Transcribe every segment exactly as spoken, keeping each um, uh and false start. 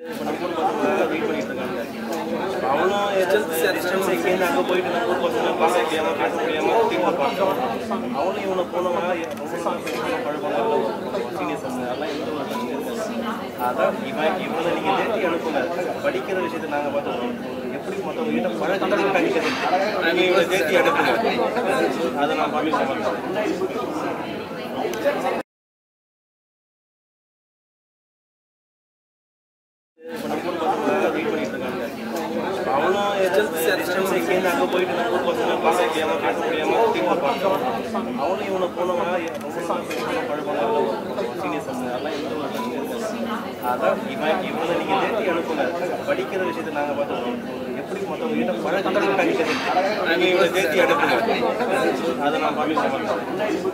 இப்போ நம்ம ஊர் பசங்க வெயிட் பண்ணிட்டு இருக்காங்க. அவனும் ஏதாச்சும் டிஸ்டன்ஸ் சேர்ந்து அங்கே போயிட்டு நம்ம ஊர் பசங்க பேச முடியாமல் பேச முடியாமல் டீமாக பார்க்குறான். அவனும் இவனை போனவங்க ரொம்ப பழக்கம் சீனியர்ஸ் அதெல்லாம் எந்த ஒரு அதான் இவன் இவனை நீங்கள் தேர்த்தி அனுப்புங்க. படிக்கிற விஷயத்தை நாங்கள் பார்த்துக்கிறோம். எப்படி மற்றவங்க கிட்ட பழக்கத்தை கணிக்கிறது நாங்கள் இவனை தேர்த்தி அனுப்புங்க. அதை நான் பண்ணி சமாளிக்கிறேன். இப்போ நம்ம ஊர் பசங்க வெயிட் பண்ணிட்டு இருக்காங்க. அவனும் ஏதாச்சும் டிஸ்டன்ஸ் சேர்ந்து அங்கே போயிட்டு நம்ம ஊர் பசங்க பேச முடியாமல் பேச முடியாமல் டீமாக பார்க்குறான். அவனும் இவனை போனவங்க ரொம்ப பழக்கம் சீனியர்ஸ் அதெல்லாம் எந்த ஒரு அதான் இவன் இவனை நீங்கள் தேர்த்தி அனுப்புங்க. படிக்கிற விஷயத்தை நாங்கள் பார்த்துக்கிறோம். எப்படி மற்றவங்க கிட்ட பழக்கத்தை கணிக்கிறது நாங்கள் இவனை தேர்த்தி அனுப்புங்க. அதை நான் பண்ணி சமாளிக்கிறேன்.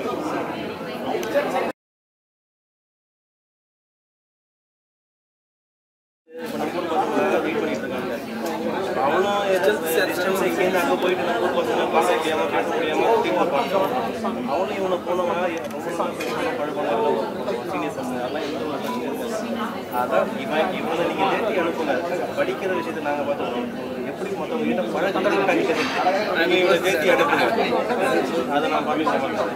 இப்போ நம்ம ஊர் பசங்க வெயிட் பண்ணிட்டு இருக்காங்க. அவனும் ஏதாச்சும் டிஸ்டன்ஸ் சேர்ந்து அங்கே போயிட்டு நம்ம ஊர் பசங்க பேச முடியாமல் பேச முடியாமல் டீமாக பார்க்குறான். அவனும் இவனை போனவங்க ரொம்ப பழக்கம் சீனியர்ஸ் அதெல்லாம் எந்த ஒரு அதான் இவன் இவனை நீங்கள் தேர்த்தி அனுப்புங்க. படிக்கிற விஷயத்தை நாங்கள் பார்த்துக்கிறோம். எப்படி மற்றவங்க கிட்ட பழக்கத்தை கணிக்கிறது நாங்கள் இவனை தேர்த்தி அனுப்புங்க. அதை நான் பண்ணி சமாளிக்கிறேன்.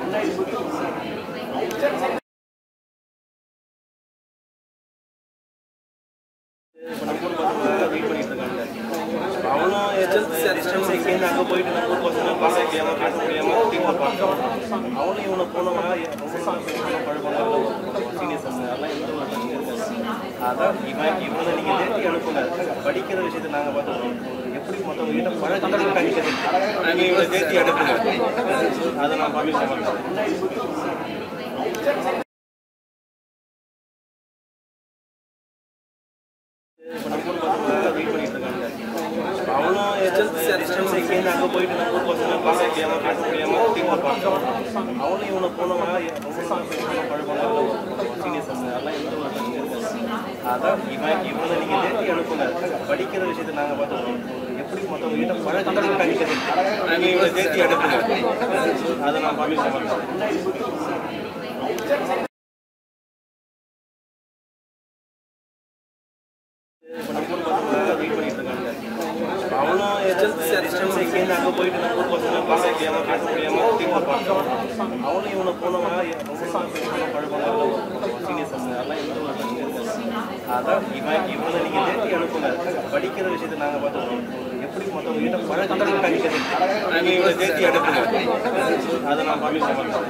இப்போ நம்ம ஊர் பசங்க வெயிட் பண்ணிட்டு இருக்காங்க. அவனும் ஏதாச்சும் டிஸ்டன்ஸ் சேர்ந்து அங்கே போயிட்டு நம்ம ஊர் பசங்க பேச முடியாமல் பேச முடியாமல் டீமாக பார்க்குறான். அவனும் இவனை போனவங்க ரொம்ப பழக்கம் சீனியர்ஸ் அதெல்லாம் எந்த ஒரு அதான் இவன் இவனை நீங்கள் தேர்த்தி அனுப்புங்க. படிக்கிற விஷயத்தை நாங்கள் பார்த்துக்கிறோம். எப்படி மற்றவங்க கிட்ட பழக்கத்தை கணிக்கிறது நாங்கள் இவனை தேர்த்தி அனுப்புங்க. அதை நான் பண்ணி சமாளிக்கிறேன். இப்போ நம்ம ஊர் பசங்க வெயிட் பண்ணிட்டு இருக்காங்க. அவனும் ஏதாச்சும் டிஸ்டன்ஸ் சேர்ந்து அங்கே போயிட்டு நம்ம ஊர் பசங்க பேச முடியாமல் பேச முடியாமல் டீமாக பார்க்குறான். அவனும் இவனை போனவங்க ரொம்ப பழக்கம் சீனியர்ஸ் அதெல்லாம் எந்த ஒரு அதான் இவன் இவனை நீங்கள் தேர்த்தி அனுப்புங்க. படிக்கிற விஷயத்தை நாங்கள் பார்த்துக்கிறோம். எப்படி மற்றவங்க கிட்ட பழக்கத்தை கணிக்கிறது நாங்கள் இவனை தேர்த்தி அனுப்புங்க. அதை நான் பண்ணி சமாளிக்கிறேன். இப்போ நம்ம ஊர் பசங்க வெயிட் பண்ணிட்டு இருக்காங்க. அவனும் ஏதாச்சும் டிஸ்டன்ஸ் சேர்ந்து அங்கே போயிட்டு நம்ம ஊர் பசங்க பேச முடியாமல் பேச முடியாமல் டீமாக பார்க்குறான். அவனும் இவனை போனவங்க ரொம்ப பழக்கம் சீனியர்ஸ் அதெல்லாம் எந்த ஒரு அதான் இவன் இவனை நீங்கள் தேர்த்தி அனுப்புங்க. படிக்கிற விஷயத்தை நாங்கள் பார்த்துக்கிறோம். எப்படி மற்றவங்க கிட்ட பழக்கத்தை கணிக்கிறது நாங்கள் இவனை தேர்த்தி அனுப்புங்க. அதை நான் பண்ணி சமாளிக்கிறேன்.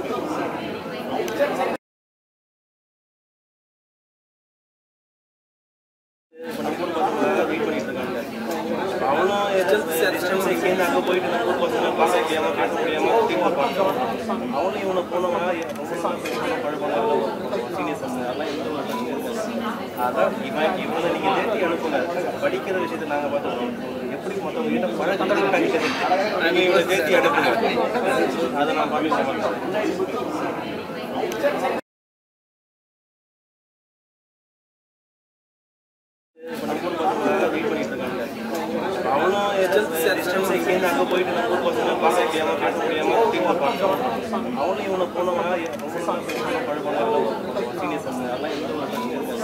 இப்போ நம்ம ஊர் பசங்க வெயிட் பண்ணிட்டு இருக்காங்க. அவனும் ஏதாச்சும் டிஸ்டன்ஸ் சேர்ந்து அங்கே போயிட்டு நம்ம ஊர் பசங்க பேச முடியாமல் பேச முடியாமல் டீமாக பார்க்குறான். அவனும் இவனை போனவங்க ரொம்ப பழக்கம் சீனியர்ஸ் அதெல்லாம் எந்த ஒரு அதான் இவன் இவனை நீங்கள் தேர்த்தி அனுப்புங்க. படிக்கிற விஷயத்தை நாங்கள் பார்த்துக்கிறோம். எப்படி மற்றவங்க கிட்ட பழக்கத்தை கணிக்கிறது நாங்கள் இவனை தேர்த்தி அனுப்புங்க. அதை நான் பண்ணி சமாளிக்கிறேன். இப்போ நம்ம ஊர் பசங்க வெயிட் பண்ணிட்டு இருக்காங்க. அவனும் ஏதாச்சும் டிஸ்டன்ஸ் சேர்ந்து அங்கே போயிட்டு நம்ம ஊர் பசங்க பேச முடியாமல் பேச முடியாமல் டீமாக பார்க்குறான். அவனும் இவனை போனவங்க ரொம்ப பழக்கம் சீனியர்ஸ் அதெல்லாம் எந்த ஒரு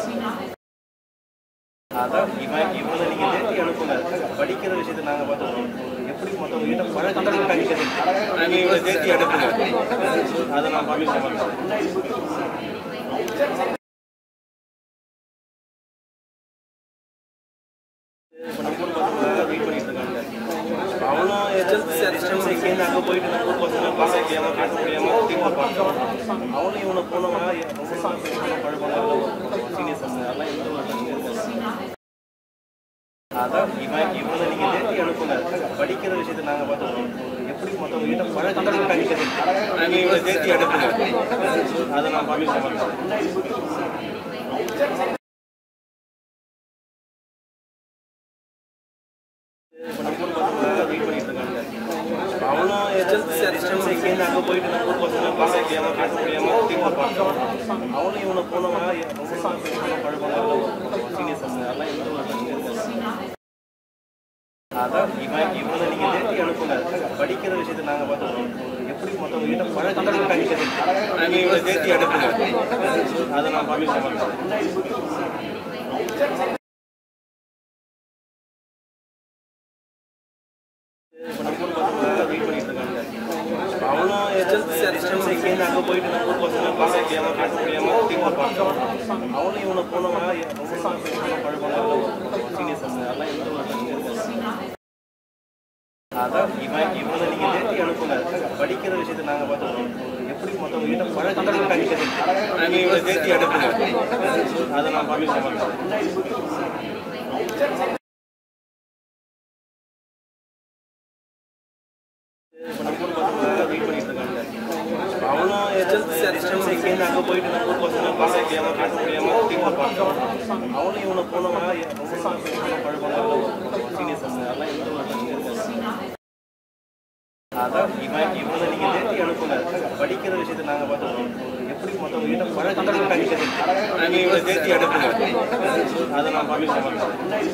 அதான் இவன் இவனை நீங்கள் தேர்த்தி அனுப்புங்க. படிக்கிற விஷயத்தை நாங்கள் பார்த்துக்கிறோம். எப்படி மற்றவங்க கிட்ட பழக்கத்தை கணிக்கிறது நாங்கள் இவனை தேர்த்தி அனுப்புங்க. அதை நான் பண்ணி சமாளிக்கிறேன். இப்போ நம்ம ஊர் பசங்க வெயிட் பண்ணிட்டு இருக்காங்க. அவனும் ஏதாச்சும் டிஸ்டன்ஸ் சேர்ந்து அங்கே போயிட்டு நம்ம ஊர் பசங்க பேச முடியாமல் பேச முடியாமல் டீமாக பார்க்குறான். அவனும் இவனை போனவங்க ரொம்ப பழக்கம் சீனியர்ஸ் அதெல்லாம் எந்த ஒரு அதான் இவன் இவனை நீங்கள் தேர்த்தி அனுப்புங்க. படிக்கிற விஷயத்தை நாங்கள் பார்த்துக்கிறோம். எப்படி மற்றவங்க கிட்ட பழக்கத்தை கணிக்கிறது நாங்கள் இவனை தேர்த்தி அனுப்புங்க. அதை நான் பண்ணி சமாளிக்கிறேன். இப்போ நம்ம ஊர் பசங்க வெயிட் பண்ணிட்டு இருக்காங்க. அவனும் ஏதாச்சும் டிஸ்டன்ஸ் சேர்ந்து அங்கே போயிட்டு நம்ம ஊர் பசங்க பேச முடியாமல் பேச முடியாமல் டீமாக பார்க்குறான். அவனும் இவனை போனவங்க ரொம்ப பழக்கம் சீனியர்ஸ் அதெல்லாம் எந்த ஒரு அதான் இவன் இவனை நீங்கள் தேர்த்தி அனுப்புங்க. படிக்கிற விஷயத்தை நாங்கள் பார்த்துக்கிறோம். எப்படி மற்றவங்க கிட்ட பழக்கத்தை கணிக்கிறது நாங்கள் இவனை தேர்த்தி அனுப்புங்க. அதை நான் பண்ணி சமாளிக்கிறேன். பசங்க வெயிட் பண்ணிட்டு இருக்காங்க. அவனும் டிஸ்டன்ஸ் எங்கேருந்து அங்கே போயிட்டு நம்ம ஊர் பசங்க பார்க்க முடியாம பேச முடியாம டீம்ல பார்க்கலாம். அவனும் இவனை போனவங்க ரொம்ப பழக்கம் சீனியர்ஸ் அதெல்லாம் எந்த ஒரு பிரச்சனையும் இருக்காது. அதான் இவன் இவனை நீங்கள் தேர்த்தி அனுப்புங்க. படிக்கிற விஷயத்தை நாங்கள் பார்த்துக்கிறோம். எப்படி மற்றவங்க கிட்ட பழக்கம் கணிக்கிறது நாங்கள் இவனை தேர்த்தி அனுப்புங்க. அதை நான் பார்க்க மாட்டேன். வெயிட் பண்ணிட்டு இருக்காங்க. அவனும் டிஸ்டன்ஸ் எங்கேருந்து அங்கே போயிட்டு நம்ம ஊர் பசங்க பார்க்க முடியாம பேச முடியாம டீம்ல பார்க்கலாம். அவனும் இவனை போனவங்க ரொம்ப பழக்கம் சீனியர்ஸ் அதெல்லாம் எந்த ஒரு பிரச்சனையும் இருக்காது. அதான் இவன் இவனை நீங்கள் தேர்த்தி அனுப்புங்க. படிக்கிற விஷயத்தை நாங்கள் பார்த்துக்கிறோம். எப்படி மற்றவங்க கிட்ட பழக்கம் கணிக்கிறது நாங்கள் இவனை தேர்த்தி அனுப்புங்க. அதை நான் பார்க்க மாட்டேன்.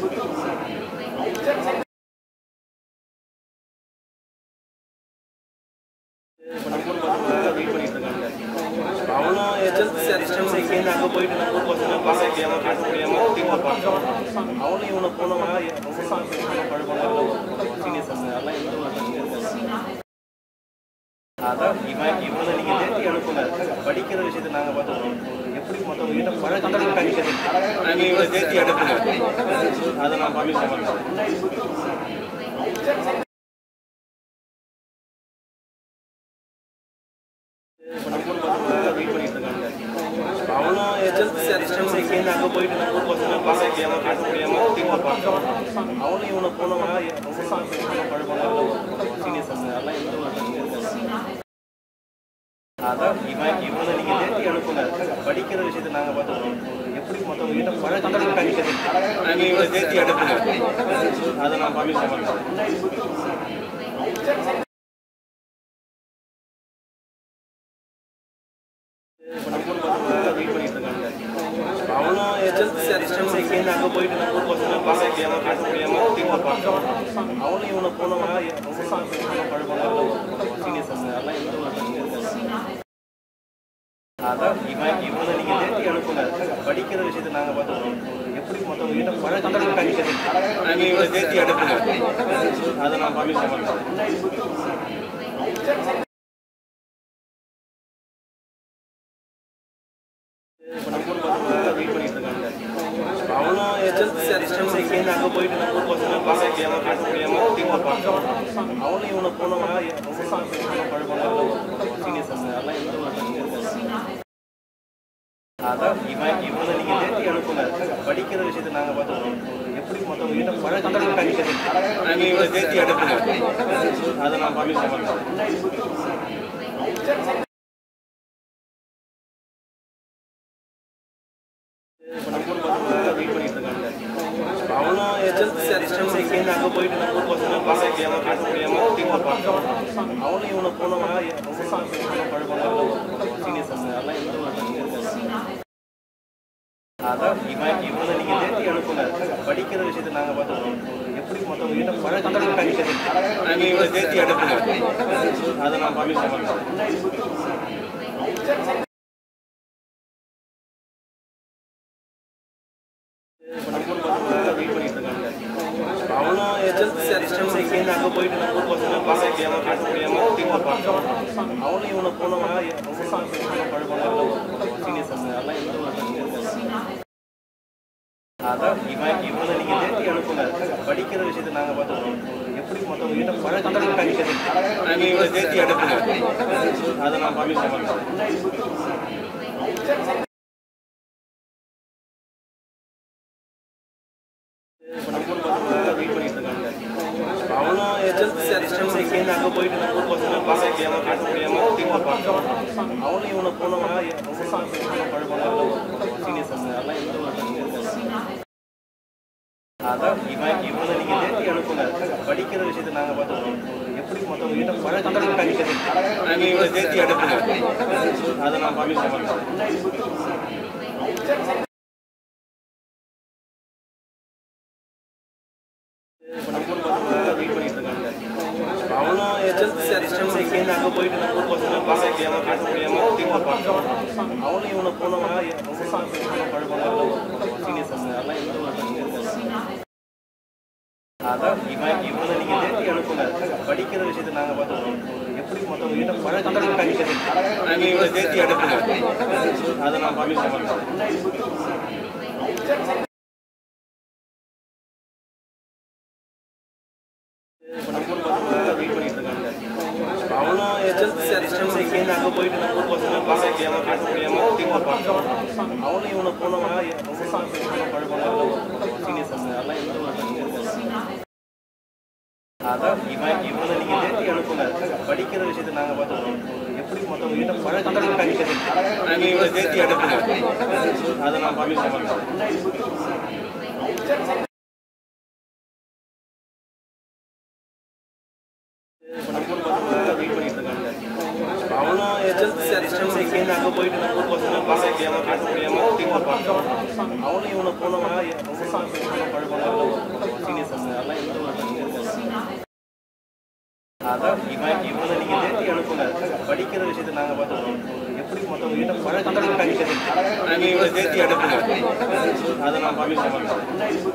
வெயிட் பண்ணிட்டு இருக்காங்க. அவனும் டிஸ்டன்ஸ் எங்கேருந்து அங்கே போயிட்டு நம்ம ஊர் பசங்க பார்க்க முடியாம பேச முடியாம டீம்ல பார்க்கலாம். அவனும் இவனை போனவங்க ரொம்ப பழக்கம் சீனியர்ஸ் அதெல்லாம் எந்த ஒரு பிரச்சனையும் இருக்காது. அதான் இவன் இவனை நீங்கள் தேர்த்தி அனுப்புங்க. படிக்கிற விஷயத்தை நாங்கள் பார்த்துக்கிறோம். எப்படி மற்றவங்க கிட்ட பழக்கம் கணிக்கிறது நாங்கள் இவனை தேர்த்தி அனுப்புங்க. அதை நான் பார்க்க மாட்டேன். வெயிட் பண்ணிட்டு இருக்காங்க. அவனும் டிஸ்டன்ஸ் எங்கேருந்து அங்கே போயிட்டு நம்ம ஊர் பசங்க பார்க்க முடியாம பேச முடியாம டீம்ல பார்க்கலாம். அவனும் இவனை போனவங்க ரொம்ப பழக்கம் சீனியர்ஸ் அதெல்லாம் எந்த ஒரு பிரச்சனையும் இருக்காது. அதான் இவன் இவனை நீங்கள் தேர்த்தி அனுப்புங்க. படிக்கிற விஷயத்தை நாங்கள் பார்த்துக்கிறோம். எப்படி மற்றவங்க கிட்ட பழக்கம் கணிக்கிறது நாங்கள் இவனை தேர்த்தி அனுப்புங்க. அதை நான் பார்க்க மாட்டேன். வெயிட் பண்ணிட்டு இருக்காங்க. அவனும் டிஸ்டன்ஸ் எங்கேருந்து அங்கே போயிட்டு நம்ம ஊர் பசங்க பார்க்க முடியாம பேச முடியாம டீம்ல பார்க்கலாம். அவனும் இவனை போனவங்க ரொம்ப பழக்கம் சீனியர்ஸ் அதெல்லாம் எந்த ஒரு பிரச்சனையும் இருக்காது. அதான் இவன் இவனை நீங்கள் தேர்த்தி அனுப்புங்க. படிக்கிற விஷயத்தை நாங்கள் பார்த்துக்கிறோம். எப்படி மற்றவங்க கிட்ட பழக்கம் கணிக்கிறது நாங்கள் இவனை தேர்த்தி அனுப்புங்க. அதை நான் பார்க்க மாட்டேன். வெயிட் பண்ணிட்டு இருக்காங்க. அவனும் டிஸ்டன்ஸ் எங்கேருந்து அங்கே போயிட்டு நம்ம ஊர் பசங்க பார்க்க முடியாம பேச முடியாம டீம்ல பார்க்கலாம். அவனும் இவனை போனவங்க ரொம்ப பழக்கம் சீனியர்ஸ் அதெல்லாம் எந்த ஒரு பிரச்சனையும் இருக்காது. அதான் இவன் இவனை நீங்கள் தேர்த்தி அனுப்புங்க. படிக்கிற விஷயத்தை நாங்கள் பார்த்துக்கிறோம். எப்படி மற்றவங்க கிட்ட பழக்கம் கணிக்கிறது நாங்கள் இவனை தேர்த்தி அனுப்புங்க. அதை நான் பார்க்க மாட்டேன். வெயிட் பண்ணிட்டு இருக்காங்க. அவனும் டிஸ்டன்ஸ் எங்கேருந்து அங்கே போயிட்டு நம்ம ஊர் பசங்க பார்க்க முடியாம பேச முடியாம டீம்ல பார்க்கலாம். அவனும் இவனை போனவங்க ரொம்ப பழக்கம் சீனியர்ஸ் அதெல்லாம் எந்த ஒரு பிரச்சனையும் இருக்காது. அதான் இவன் இவனை நீங்கள் தேர்த்தி அனுப்புங்க. படிக்கிற விஷயத்தை நாங்கள் பார்த்துக்கிறோம். எப்படி மற்றவங்க கிட்ட பழக்கம் கணிக்கிறது நாங்கள் இவனை தேர்த்தி அனுப்புங்க. அதை நான் பார்க்க மாட்டேன். வெயிட் பண்ணிட்டு இருக்காங்க. அவனும் டிஸ்டன்ஸ் எங்கேருந்து அங்கே போயிட்டு நம்ம ஊர் பசங்க பார்க்க முடியாம பேச முடியாம டீம்ல பார்க்கலாம். அவனும் இவனை போனவங்க ரொம்ப பழக்கம் சீனியர்ஸ் அதெல்லாம் எந்த ஒரு பிரச்சனையும் இருக்காது. அதான் இவன் இவனை நீங்கள் தேர்த்தி அனுப்புங்க. படிக்கிற விஷயத்தை நாங்கள் பார்த்துக்கிறோம். எப்படி மற்றவங்க கிட்ட பழக்கம் கணிக்கிறது நாங்கள் இவனை தேர்த்தி அனுப்புங்க. அதை நான் பார்க்க மாட்டேன். வெயிட் பண்ணிட்டு இருக்காங்க. அவனும் டிஸ்டன்ஸ் எங்கேருந்து அங்கே போயிட்டு நம்ம ஊர் பசங்க பார்க்க முடியாம பேச முடியாம டீம்ல பார்க்கலாம். அவனும் இவனை போனவங்க ரொம்ப பழக்கம் சீனியர்ஸ் அதெல்லாம் எந்த ஒரு பிரச்சனையும் இருக்காது. அதான் இவன் இவனை நீங்கள் தேர்த்தி அனுப்புங்க. படிக்கிற விஷயத்தை நாங்கள் பார்த்துக்கிறோம். எப்படி மற்றவங்க கிட்ட பழக்கம் கணிக்கிறது நாங்கள் இவனை தேர்த்தி அனுப்புங்க. அதை நான் பார்க்க மாட்டேன். வெயிட் பண்ணிட்டு இருக்காங்க. அவனும் டிஸ்டன்ஸ் எங்கேருந்து அங்கே போயிட்டு நம்ம ஊர் பசங்க பார்க்க முடியாம பேச முடியாம டீம்ல பார்க்கலாம். அவனும் இவனை போனவங்க ரொம்ப பழக்கம் சீனியர்ஸ் அதெல்லாம் எந்த ஒரு பிரச்சனையும் இருக்காது. அதான் இவன் இவனை நீங்க தேடி அனுப்புங்க. படிக்கிற விஷயத்தை நாங்க பார்த்துக்கிறோம். எப்படி மற்றவங்க கிட்ட பழக்கம் கணிக்கிறது நீங்க இவனை தேடி அனுப்புங்க. அதை நான் பண்ணி சமாளிக்கிறேன். இப்போ நம்ம ஊர் பசங்க வெயிட் பண்ணிட்டு இருக்காங்க. அவனும் டிஸ்டன்ஸ் சேர்ந்து அங்கே போயிட்டு நம்ம ஊர் பசங்க பேச முடியாம பேச முடியாம டீம் ஒர்க் பண்ணுறான். அவனும் இவனை போனவங்க ரொம்ப பழக்கம் சீனியர்ஸ் அதெல்லாம் எந்த ஒரு அதான் இவன் இவனை நீங்க தேடி அனுப்புங்க. படிக்கிற விஷயத்தை நாங்க பார்த்துக்கிறோம். எப்படி மற்றவங்க கிட்ட பழக்கம் கணிக்கிறது நீங்க இவனை தேடி அனுப்புங்க. அதை நான் பண்ணி சமாளிக்கிறேன். இப்போ நம்ம ஊர் பசங்க வெயிட் பண்ணிட்டு இருக்காங்க. அவனும் டிஸ்டன்ஸ் சேர்ந்து அங்கே போயிட்டு நம்ம ஊர் பசங்க பேச முடியாம பேச முடியாம டீம் ஒர்க் பண்ணுறான். அவனும் இவனை போனவங்க ரொம்ப பழக்கம் சீனியர்ஸ் அதெல்லாம் எந்த ஒரு அதான் இவன் இவனை நீங்க தேடி அனுப்புங்க. படிக்கிற விஷயத்தை நாங்க பார்த்துக்கிறோம். எப்படி மற்றவங்க கிட்ட பழக்கம் கணிக்கிறது நீங்க இவனை தேடி அனுப்புங்க. அதை நான் பண்ணி சமாளிக்கிறேன்.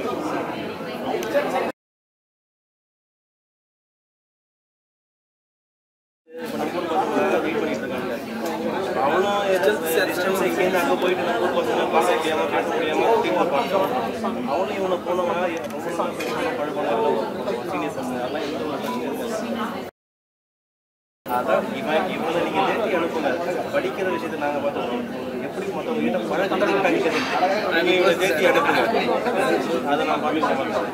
இப்போ நம்ம ஊர் பசங்க வெயிட் பண்ணிட்டு இருக்காங்க. அவனும் டிஸ்டன்ஸ் சேர்ந்து அங்கே போயிட்டு நம்ம ஊர் பசங்க பேச முடியாம பேச முடியாம டீம் ஒர்க் பண்ணுறான். அவனும் இவனை போனவங்க ரொம்ப பழக்கம் சீனியர்ஸ் அதெல்லாம் எந்த ஒரு அதான் இவன் இவனை நீங்க தேடி அனுப்புங்க. படிக்கிற விஷயத்தை நாங்க பார்த்துக்கிறோம். எப்படி மற்றவங்க கிட்ட பழக்கம் கணிக்கிறது நீங்க இவனை தேடி அனுப்புங்க. அதை நான் பண்ணி சமாளிக்கிறேன்.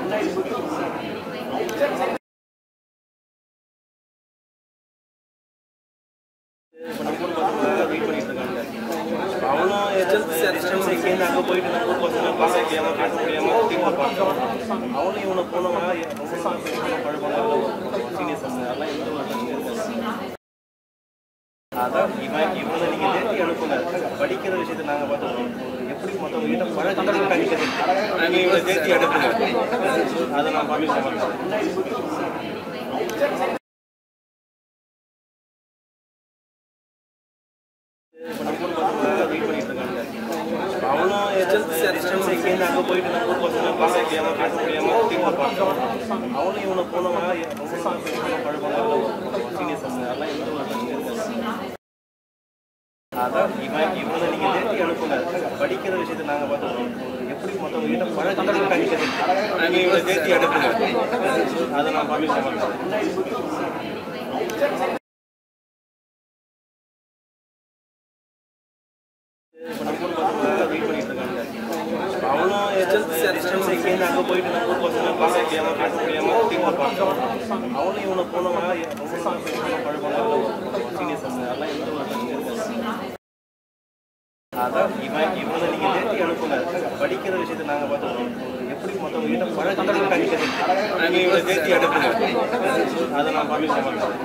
இப்போ நம்ம ஊர் பசங்க வெயிட் பண்ணிட்டு இருக்காங்க. அவனும் டிஸ்டன்ஸ் சேர்ந்து அங்கே போயிட்டு நம்ம ஊர் பசங்க பேச முடியாம பேச முடியாம டீம் ஒர்க் பண்ணுறான். அவனும் இவனை போனவங்க ரொம்ப பழக்கம் சீனியர்ஸ் அதெல்லாம் எந்த ஒரு அதான் இவன் இவனை நீங்க தேடி அனுப்புங்க. படிக்கிற விஷயத்தை நாங்க பார்த்துக்கிறோம். எப்படி மற்றவங்க கிட்ட பழக்கம் கணிக்கிறது நீங்க இவனை தேடி அனுப்புங்க. அதை நான் பண்ணி சமாளிக்கிறேன். இப்போ நம்ம ஊர் பசங்க வெயிட் பண்ணிட்டு இருக்காங்க. அவனும் டிஸ்டன்ஸ் சேர்ந்து அங்கே போயிட்டு நம்ம ஊர் பசங்க பேச முடியாம பேச முடியாம டீம் ஒர்க் பண்ணுறான். அவனும் இவனை போனவங்க ரொம்ப பழக்கம் சீனியர்ஸ் அதெல்லாம் எந்த ஒரு அதான் இவன் இவனை நீங்க தேடி அனுப்புங்க. படிக்கிற விஷயத்தை நாங்க பார்த்துக்கிறோம். எப்படி மற்றவங்க கிட்ட பழக்கம் கணிக்கிறது நீங்க இவனை தேடி அனுப்புங்க. அதை நான் பண்ணி சமாளிக்கிறேன். இப்போ நம்ம ஊர் பசங்க வெயிட் பண்ணிட்டு இருக்காங்க. அவனும் டிஸ்டன்ஸ் சேர்ந்து அங்கே போயிட்டு நம்ம ஊர் பசங்க பேச முடியாம பேச முடியாம டீம் ஒர்க் பண்ணுறான். அவனும் இவனை போனவங்க ரொம்ப பழக்கம் சீனியர்ஸ் அதெல்லாம் எந்த ஒரு அதான் இவன் இவனை நீங்க தேடி அனுப்புங்க. படிக்கிற விஷயத்தை நாங்க பார்த்துக்கிறோம். எப்படி மற்றவங்க கிட்ட பழக்கம் கணிக்கிறது நீங்க இவனை தேடி அனுப்புங்க. அதை நான் பண்ணி சமாளிக்கிறேன்.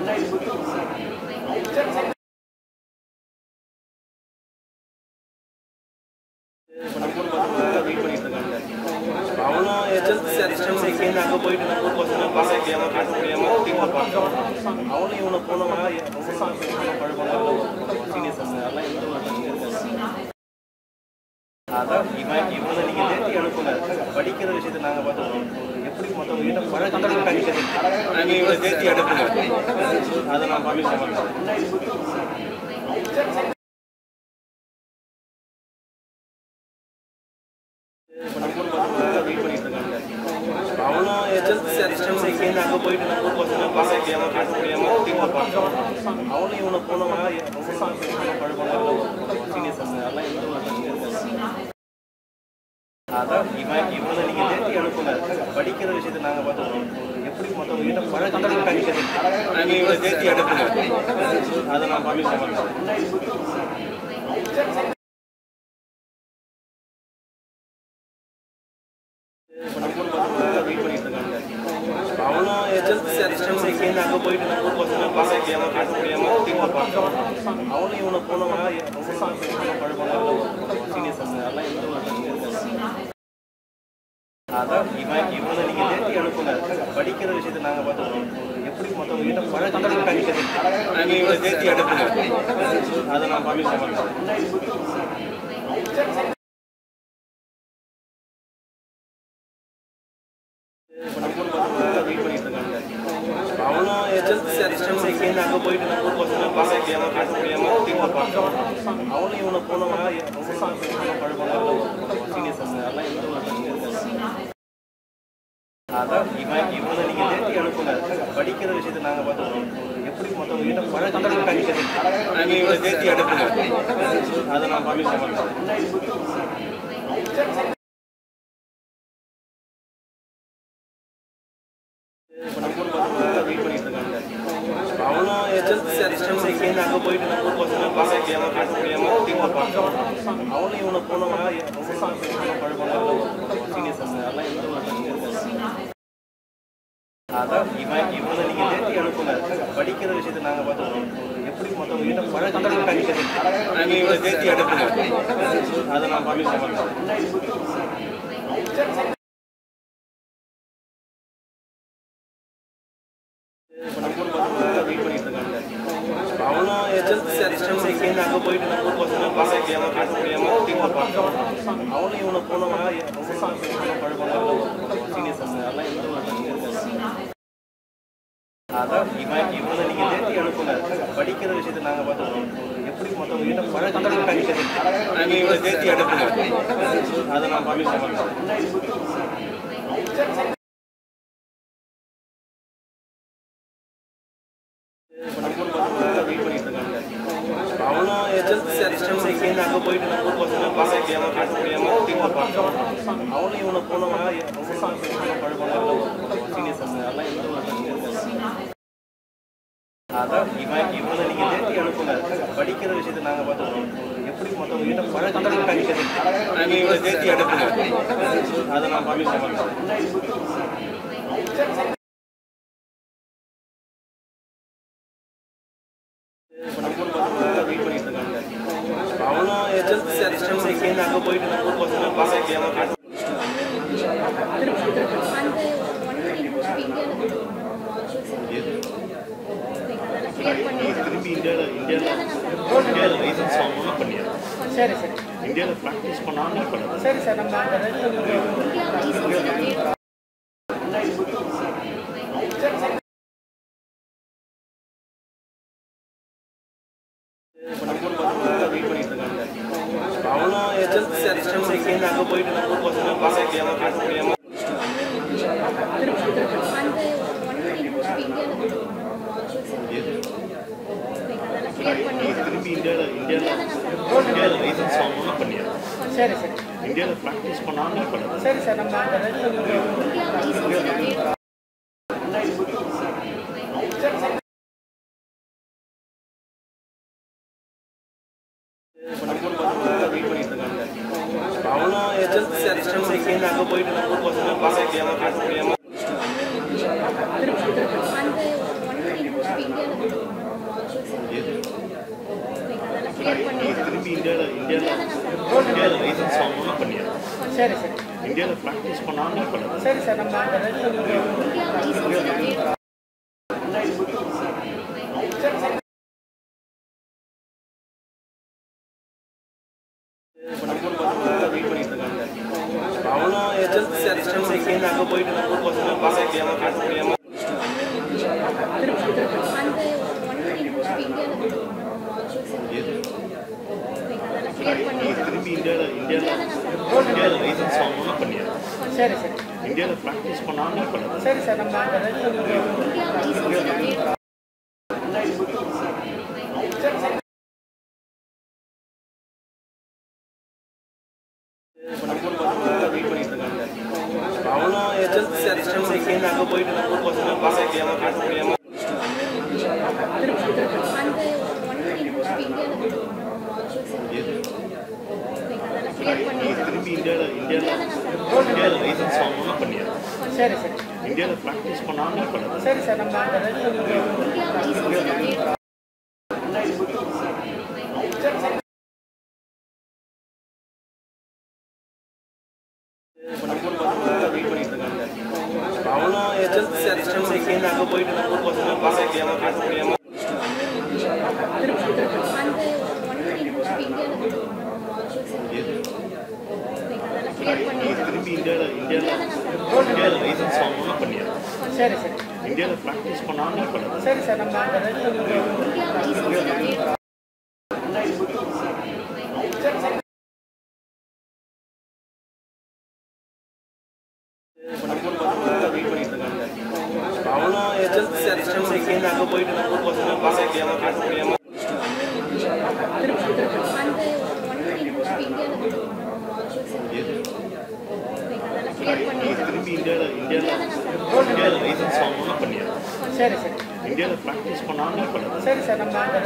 இப்போ நம்ம ஊர் பசங்க வெயிட் பண்ணிட்டு இருக்காங்க. அவனும் டிஸ்டன்ஸ் சேர்ந்து அங்கே போயிட்டு நம்ம ஊர் பசங்க பேச முடியாம பேச முடியாம டீம் ஒர்க் பண்ணுறான். அவனும் இவனை போனவங்க ரொம்ப பழக்கம் சீனியர்ஸ் அதெல்லாம் எந்த ஒரு அதான் இவன் இவனை நீங்க தேடி அனுப்புங்க. படிக்கிற விஷயத்தை நாங்க பார்த்துக்கிறோம். எப்படி மற்றவங்க கிட்ட பழக்கம் கணிக்கிறது நீங்க இவனை தேடி அனுப்புங்க. அதை நான் பண்ணி சமாளிக்கிறேன். இப்போ நம்ம ஊர் பசங்க வெயிட் பண்ணிட்டு இருக்காங்க. அவனும் டிஸ்டன்ஸ் சேர்ந்து அங்கே போயிட்டு நம்ம ஊர் பசங்க பேச முடியாம பேச முடியாம டீம் ஒர்க் பண்ணுறான். அவனும் இவனை போனவங்க ரொம்ப பழக்கம் சீனியர்ஸ் அதெல்லாம் எந்த ஒரு அதான் இவன் இவனை நீங்க தேடி அனுப்புங்க. படிக்கிற விஷயத்தை நாங்க பார்த்துக்கிறோம். எப்படி மற்றவங்க கிட்ட பழக்கம் கணிக்கிறது நீங்க இவனை தேடி அனுப்புங்க. அதை நான் பண்ணி சமாளிக்கிறேன். இப்போ நம்ம ஊர் பசங்க வெயிட் பண்ணிட்டு இருக்காங்க. அவனும் டிஸ்டன்ஸ் சேர்ந்து அங்கே போயிட்டு நம்ம ஊர் பசங்க பேச முடியாம பேச முடியாம டீம் ஒர்க் பண்ணுறான். அவனும் இவனை போனவங்க ரொம்ப பழக்கம் சீனியர்ஸ் அதெல்லாம் எந்த ஒரு அதான் இவன் இவனை நீங்க தேடி அனுப்புங்க. படிக்கிற விஷயத்தை நாங்க பார்த்துக்கிறோம். எப்படி மற்றவங்க கிட்ட பழக்கம் கணிக்கிறது நீங்க இவனை தேடி அனுப்புங்க. அதை நான் பண்ணி சமாளிக்கிறேன். இப்போ நம்ம ஊர் பசங்க வெயிட் பண்ணிட்டு இருக்காங்க. அவனும் ஏதாவது டிஸ்டன்ஸ் சேர்ந்து அங்கே போயிட்டு நம்ம ஊர் பசங்க பார்க்க முடியாமல் பேச முடியாமல் டீமில் பார்க்கலாம். அவனும் இவனை போனவங்க ரொம்ப பழப்பாங்க சீனியர்ஸ் அதெல்லாம் எந்த ஒரு பிரச்சனையும் இருக்காது. அதான் இவன் இவனை நீங்கள் தேர்த்தி அனுப்புங்க. படிக்கிற விஷயத்தை நாங்கள் பார்த்துக்கிறோம். எப்படி மொத்தவங்க கிட்ட பழக்கம் கணிக்கிறது நீங்கள் இவனை தேர்த்தி அனுப்புங்க. அதை நான் பார்க்க மாட்டேன். இப்போ நம்ம ஊர் பசங்க வெயிட் பண்ணிட்டு இருக்காங்க. அவனும் ஏதாவது டிஸ்டன்ஸ் சேர்ந்து அங்கே போயிட்டு நம்ம ஊர் பசங்க பார்க்க முடியாமல் பேச முடியாமல் டீமில் பார்க்கலாம். அவனும் இவனை போனவங்க ரொம்ப பழப்பாங்க சீனியர்ஸ் அதெல்லாம் எந்த ஒரு பிரச்சனையும் இருக்காது. அதான் இவன் இவனை நீங்கள் தேர்த்தி அனுப்புங்க. படிக்கிற விஷயத்தை நாங்கள் பார்த்துக்கிறோம். எப்படி மொத்தவங்க கிட்ட பழக்கம் கணிக்கிறது நீங்கள் இவனை தேர்த்தி அனுப்புங்க. அதை நான் பார்க்க மாட்டேன். இப்போ நம்ம ஊர் பசங்க வெயிட் பண்ணிட்டு இருக்காங்க. அவனும் ஏதாவது டிஸ்டன்ஸ் சேர்ந்து அங்கே போயிட்டு நம்ம ஊர் பசங்க பார்க்க முடியாமல் பேச முடியாமல் டீமில் பார்க்கலாம். அவனும் இவனை போனவங்க ரொம்ப பழப்பாங்க சீனியர்ஸ் அதெல்லாம் எந்த ஒரு பிரச்சனையும் இருக்காது. அதான் இவன் இவனை நீங்கள் தேர்த்தி அனுப்புங்க. படிக்கிற விஷயத்தை நாங்கள் பார்த்துக்கிறோம். எப்படி மொத்தவங்க கிட்ட பழக்கம் கணிக்கிறது நீங்கள் இவனை தேர்த்தி அனுப்புங்க. அதை நான் பார்க்க மாட்டேன். இப்போ நம்ம ஊர் பசங்க வெயிட் பண்ணிட்டு இருக்காங்க. அவனும் ஏதாவது டிஸ்டன்ஸ் சேர்ந்து அங்கே போயிட்டு நம்ம ஊர் பசங்க பார்க்க முடியாமல் பேச முடியாமல் டீமில் பார்க்கலாம். அவனும் இவனை போனவங்க ரொம்ப பழப்பாங்க சீனியர்ஸ் அதெல்லாம் எந்த ஒரு பிரச்சனையும் இருக்காது. அதான் இவன் இவனை நீங்கள் தேர்த்தி அனுப்புங்க. படிக்கிற விஷயத்தை நாங்கள் பார்த்துக்கிறோம். எப்படி மொத்தவங்க கிட்ட பழக்கம் கணிக்கிறது நீங்கள் இவனை தேர்த்தி அனுப்புங்க. அதை நான் பார்க்க மாட்டேன். இப்போ நம்ம ஊர் பசங்க வெயிட் பண்ணிட்டு இருக்காங்க. அவனும் ஏதாவது டிஸ்டன்ஸ் சேர்ந்து அங்கே போயிட்டு நம்ம ஊர் பசங்க பார்க்க முடியாமல் பேச திரும்பி இந்தியாவில் இந்தியாவில் இந்தியாவில் லைசன்ஸ் வாங்கணும் பண்ணிடுறோம். சரி சரி இந்தியாவில் ப்ராக்டிஸ் பண்ணாமல் பண்ணுறோம். சரி சார் நம்ம இப்போ நம்ம ஊர் பசங்க வெயிட் பண்ணிட்டு இருக்காங்க. அவனும் ஏதாவது டிஸ்டன்ஸ் சேர்ந்து அங்கே போயிட்டு நம்ம ஊர் பசங்க பார்க்க முடியாமல் பேச முடியாமல் திரும்பி இந்தியாவில் இந்தியாவில் இந்தியாவில் லைசன்ஸ் வாங்கணும் பண்ணிடுறோம். சரி சரி இந்தியாவில் ப்ராக்டிஸ் பண்ணாமல் பண்ணுறோம். சரி சார் நம்ம இப்போ நம்ம ஊர் பசங்க வெயிட் பண்ணிட்டு இருக்காங்க. அவனும் ஏதாவது டிஸ்டன்ஸ் சேர்ந்து அங்கே போயிட்டு நம்ம ஊர் பசங்க பார்க்க முடியாமல் பேச முடியாமல் திரும்பி இந்தியாவில் இந்தியாவில் இந்தியாவில் லைசன்ஸ் வாங்கணும் பண்ணிடுறோம். சரி சரி இந்தியாவில் ப்ராக்டிஸ் பண்ணாமல் பண்ணுறோம். சரி சார் நம்ம இப்போ நம்ம ஊர் பசங்க வெயிட் பண்ணிட்டு இருக்காங்க. அவனும் ஏதாவது டிஸ்டன்ஸ் சேர்ந்து அங்கே போயிட்டு நம்ம ஊர் பசங்க பார்க்க முடியாமல் பேச முடியாமல் திரும்பி இந்தியாவில் இந்தியாவில் இந்தியாவில் லைசன்ஸ் வாங்கணும் பண்ணிடுறோம். சரி சரி இந்தியாவில் ப்ராக்டிஸ் பண்ணாமல் பண்ணுறோம். சரி சார் நம்ம இப்போ நம்ம ஊர் பசங்க வெயிட் பண்ணிட்டு இருக்காங்க. அவனும் ஏதாவது டிஸ்டன்ஸ் சேர்ந்து அங்கே போயிட்டு நம்ம ஊர் பசங்க பார்க்க முடியாமல் பேச முடியாமல் திரும்பி இந்தியாவில் இந்தியாவில் இந்தியாவில் லைசன்ஸ் வாங்கணும் பண்ணிடுறோம். சரி சரி இந்தியாவில் ப்ராக்டிஸ் பண்ணாமல் பண்ணுறோம். சரி சார் நம்ம இப்போ நம்ம ஊர் பசங்க வெயிட் பண்ணிட்டு இருக்காங்க. அவனும் ஏதாவது டிஸ்டன்ஸ் சேர்ந்து அங்கே போயிட்டு நம்ம ஊர் பசங்க பார்க்க முடியாமல் பேச முடியாமல் திரும்பி இந்தியாவில் இந்தியாவில் இந்தியாவில் லைசன்ஸ் வாங்கணும்னா பண்ணிடுறேன். சரி சரி இந்தியாவில் ப்ராக்டிஸ் பண்ணாமல் பண்ணுறேன். சரி சார் நம்ம அந்த அவனும் சிஸ்டம் சேர்ந்து அங்கே போயிட்டு நம்ம ஊர் பசங்க பாஸ் ஆகியாம பேச முடியாம திரும்பி இந்தியாவில் இந்தியாவில் இந்தியாவில் லைசன்ஸ் வாங்கணும்னா பண்ணிடுறேன். சரி சரி இந்தியாவில் ப்ராக்டிஸ் பண்ணாமல் பண்ணுறேன். சரி சார் நம்ம அந்த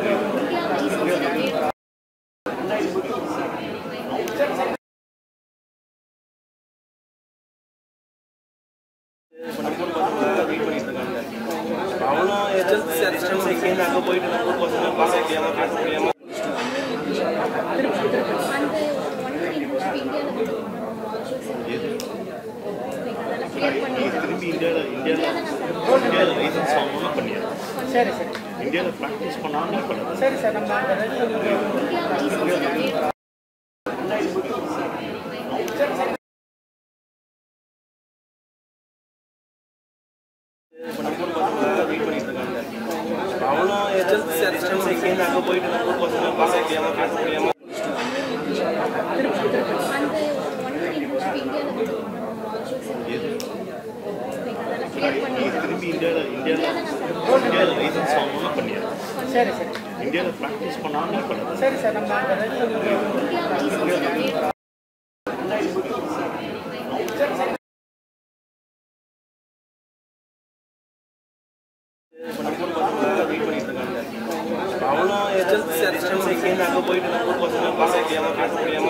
அவனும் சிஸ்டம் சேர்ந்து அங்கே போயிட்டு நம்ம ஊர் பசங்க பாஸ் ஆகியாம பேச முடியாம திரும்பி இந்தியாவில் இந்தியாவில் இந்தியாவில் லைசன்ஸ் வாங்கணும்னா பண்ணிடுறேன். சரி சரி இந்தியாவில் ப்ராக்டிஸ் பண்ணாமல் பண்ணுறேன். சரி சார் நம்ம அந்த அவனும் சிஸ்டம் சேர்ந்து அங்கே போயிட்டு நம்ம ஊர் பசங்க பாஸ் ஆகியாம பேச முடியாம திரும்பி இந்தியாவில் இந்தியாவில் இந்தியாவில் லைசன்ஸ் வாங்கணும்னா பண்ணிடுறேன். சரி சரி இந்தியாவில் ப்ராக்டிஸ் பண்ணாமல் பண்ணுறேன். சரி சார் நம்ம அந்த அவனும் சிஸ்டம் சேர்ந்து அங்கே போயிட்டு நம்ம ஊர் பசங்க பாஸ் ஆகியாம பேச முடியாம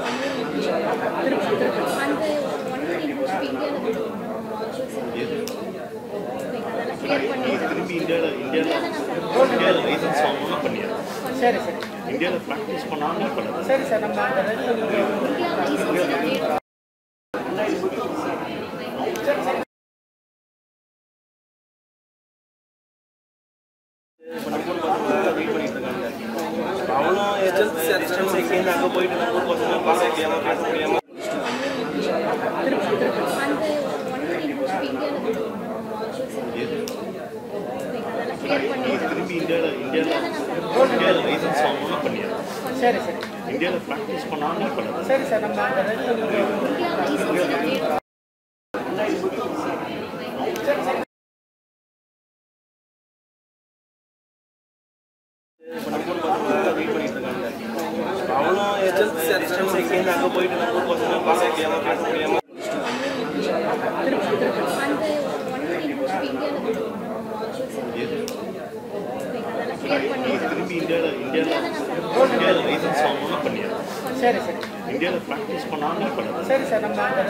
திரும்பி இந்தியாவில் இந்தியாவில் இந்தியாவில் லைசன்ஸ் வாங்கணும்னா பண்ணிடுறேன். சரி சரி இந்தியாவில் ப்ராக்டிஸ் பண்ணாமல் பண்ணுறேன். சரி சார் நம்ம அந்த அவனும் சிஸ்டம் சேர்ந்து அங்கே போயிட்டு நம்ம ஊர் பசங்க பாஸ் ஆகியாம பேச முடியாம திரும்பி இந்தியாவில் இந்தியாவில் இந்தியாவில் லைசன்ஸ் வாங்கணும்னா பண்ணிடுறேன். சரி சரி இந்தியாவில் ப்ராக்டிஸ் பண்ணாமல் பண்ணுறேன். சரி சார் நம்ம அந்த அவனும் சிஸ்டம் சேர்ந்து அங்கே போயிட்டு நம்ம ஊர் பசங்க பாஸ் ஆகியாம பேச முடியாம திரும்பி இந்தியாவில் இந்தியாவில் இந்தியாவில் லைசன்ஸ் வாங்கணும்னா பண்ணிடுறேன். சரி சரி இந்தியாவில் ப்ராக்டிஸ் பண்ணாமல் பண்ணுறேன். சரி சார் நம்ம அந்த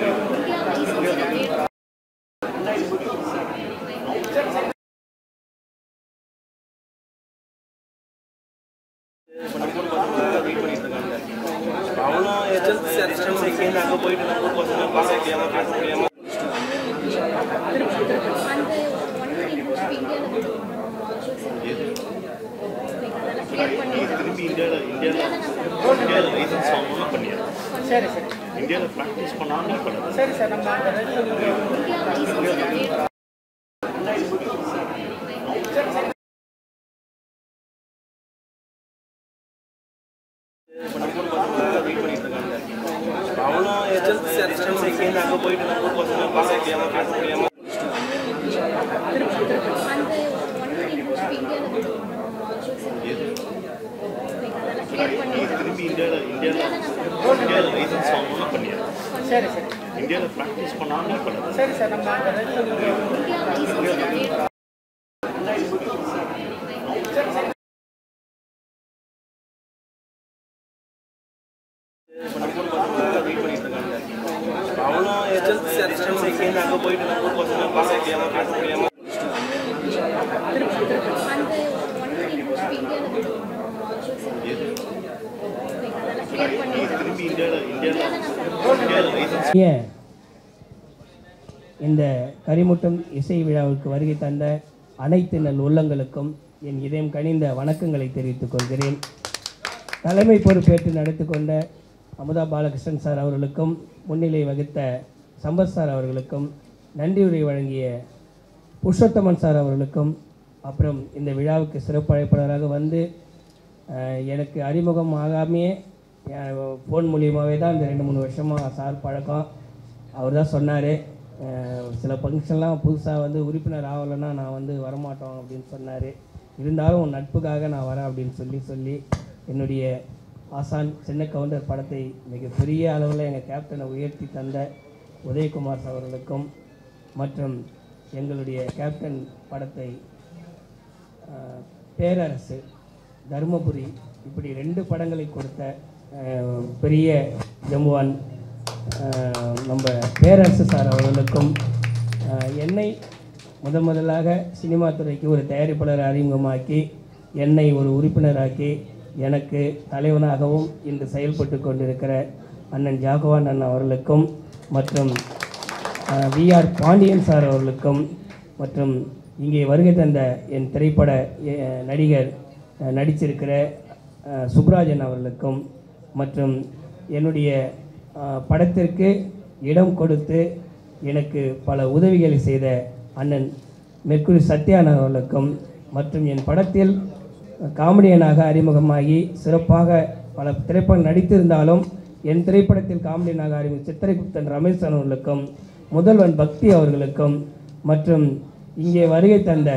அவனும் சிஸ்டம் சேர்ந்து அங்கே போயிட்டு நம்ம ஊர் பசங்க பாஸ் ஆகியாம பேச முடியாம திரும்பி இந்தியாவில் இந்தியாவில் இந்தியாவில் லைசன்ஸ் வாங்கணும்னா பண்ணிடுறேன். சரி சரி இந்தியாவில் ப்ராக்டிஸ் பண்ணாமல் பண்ணுறேன். சரி சார் நம்ம அந்த அவனும் சிஸ்டம் சேர்ந்து அங்கே போயிட்டு நம்ம ஊர் பசங்க பாஸ் ஆகியாம பேச முடியாம திரும்பி இந்தியாவில் இந்தியாவில் இந்தியாவில் லைசன்ஸ் வாங்கணும்னா பண்ணிடுறேன். சரி சரி இந்தியாவில் ப்ராக்டிஸ் பண்ணாமல் பண்ணுறேன். சரி சார் நம்ம அந்த அவனும் சிஸ்டம் சேர்ந்து அங்கே போயிட்டு நம்ம ஊர் பசங்க பாஸ் ஆகியாம பேச முடியாம திரும்பி இந்தியாவில் இந்தியாவில் இந்தியாவில் லைசன்ஸ் இந்த கரிமுட்டம் இசை விழாவுக்கு வருகை தந்த அனைத்து நல் உள்ளங்களுக்கும் என் இதயம் கனிந்த வணக்கங்களை தெரிவித்துக் கொள்கிறேன். தலைமை பொறுப்பேற்று நடத்தி கொண்ட அமுதா பாலகிருஷ்ணன் சார் அவர்களுக்கும், முன்னிலை வகித்த சம்பத் சார் அவர்களுக்கும், நன்றியுரை வழங்கிய புருஷோத்தமன் சார் அவர்களுக்கும், அப்புறம் இந்த விழாவுக்கு சிறப்பு அழைப்பாளராக வந்து எனக்கு அறிமுகம் ஆகாமையே ஃபோன் மூலியமாகவே தான் இந்த ரெண்டு மூணு வருஷமாக சார் பழக்கம். அவர் தான் சொன்னார், சில ஃபங்க்ஷன்லாம் புதுசாக வந்து உறுப்பினர் ஆகலைன்னா நான் வந்து வரமாட்டோம் அப்படின்னு சொன்னார். இருந்தாலும் உன் நட்புக்காக நான் வரேன் அப்படின்னு சொல்லி சொல்லி என்னுடைய ஆசான் சின்ன கவுண்டர் படத்தை மிகப்பெரிய அளவில் எங்கள் கேப்டனை உயர்த்தி தந்த உதயகுமார் அவர்களுக்கும் மற்றும் எங்களுடைய கேப்டன் படத்தை பேரரசு, தருமபுரி இப்படி ரெண்டு படங்களை கொடுத்த பெரிய ஜம்புவான் நம்ம பேரரசு சார் அவர்களுக்கும், என்னை முதன் முதலாக சினிமா துறைக்கு ஒரு தயாரிப்பாளர் அறிமுகமாக்கி என்னை ஒரு உறுப்பினராக்கி எனக்கு தலைவனாகவும் இன்று செயல்பட்டு கொண்டிருக்கிற அண்ணன் ஜாகவான் அண்ணன் அவர்களுக்கும் மற்றும் வி ஆர் பாண்டியன் சார் அவர்களுக்கும் மற்றும் இங்கே வருகை தந்த என் திரைப்பட நடிகர் நடிச்சிருக்கிற சுப்ராஜன் அவர்களுக்கும் மற்றும் என்னுடைய படத்திற்கு இடம் கொடுத்து எனக்கு பல உதவிகளை செய்த அண்ணன் மெர்க்குரி சத்யான் அவர்களுக்கும் மற்றும் என் படத்தில் காமெடியனாக அறிமுகமாகி சிறப்பாக பல திரைப்படம் நடித்திருந்தாலும் என் திரைப்படத்தில் காமெடியனாக அறிமுக சித்திரைகுப்தன் ரமேஷ் அவர்களுக்கும், முதல்வன் பக்தி அவர்களுக்கும் மற்றும் இங்கே வருகை தந்த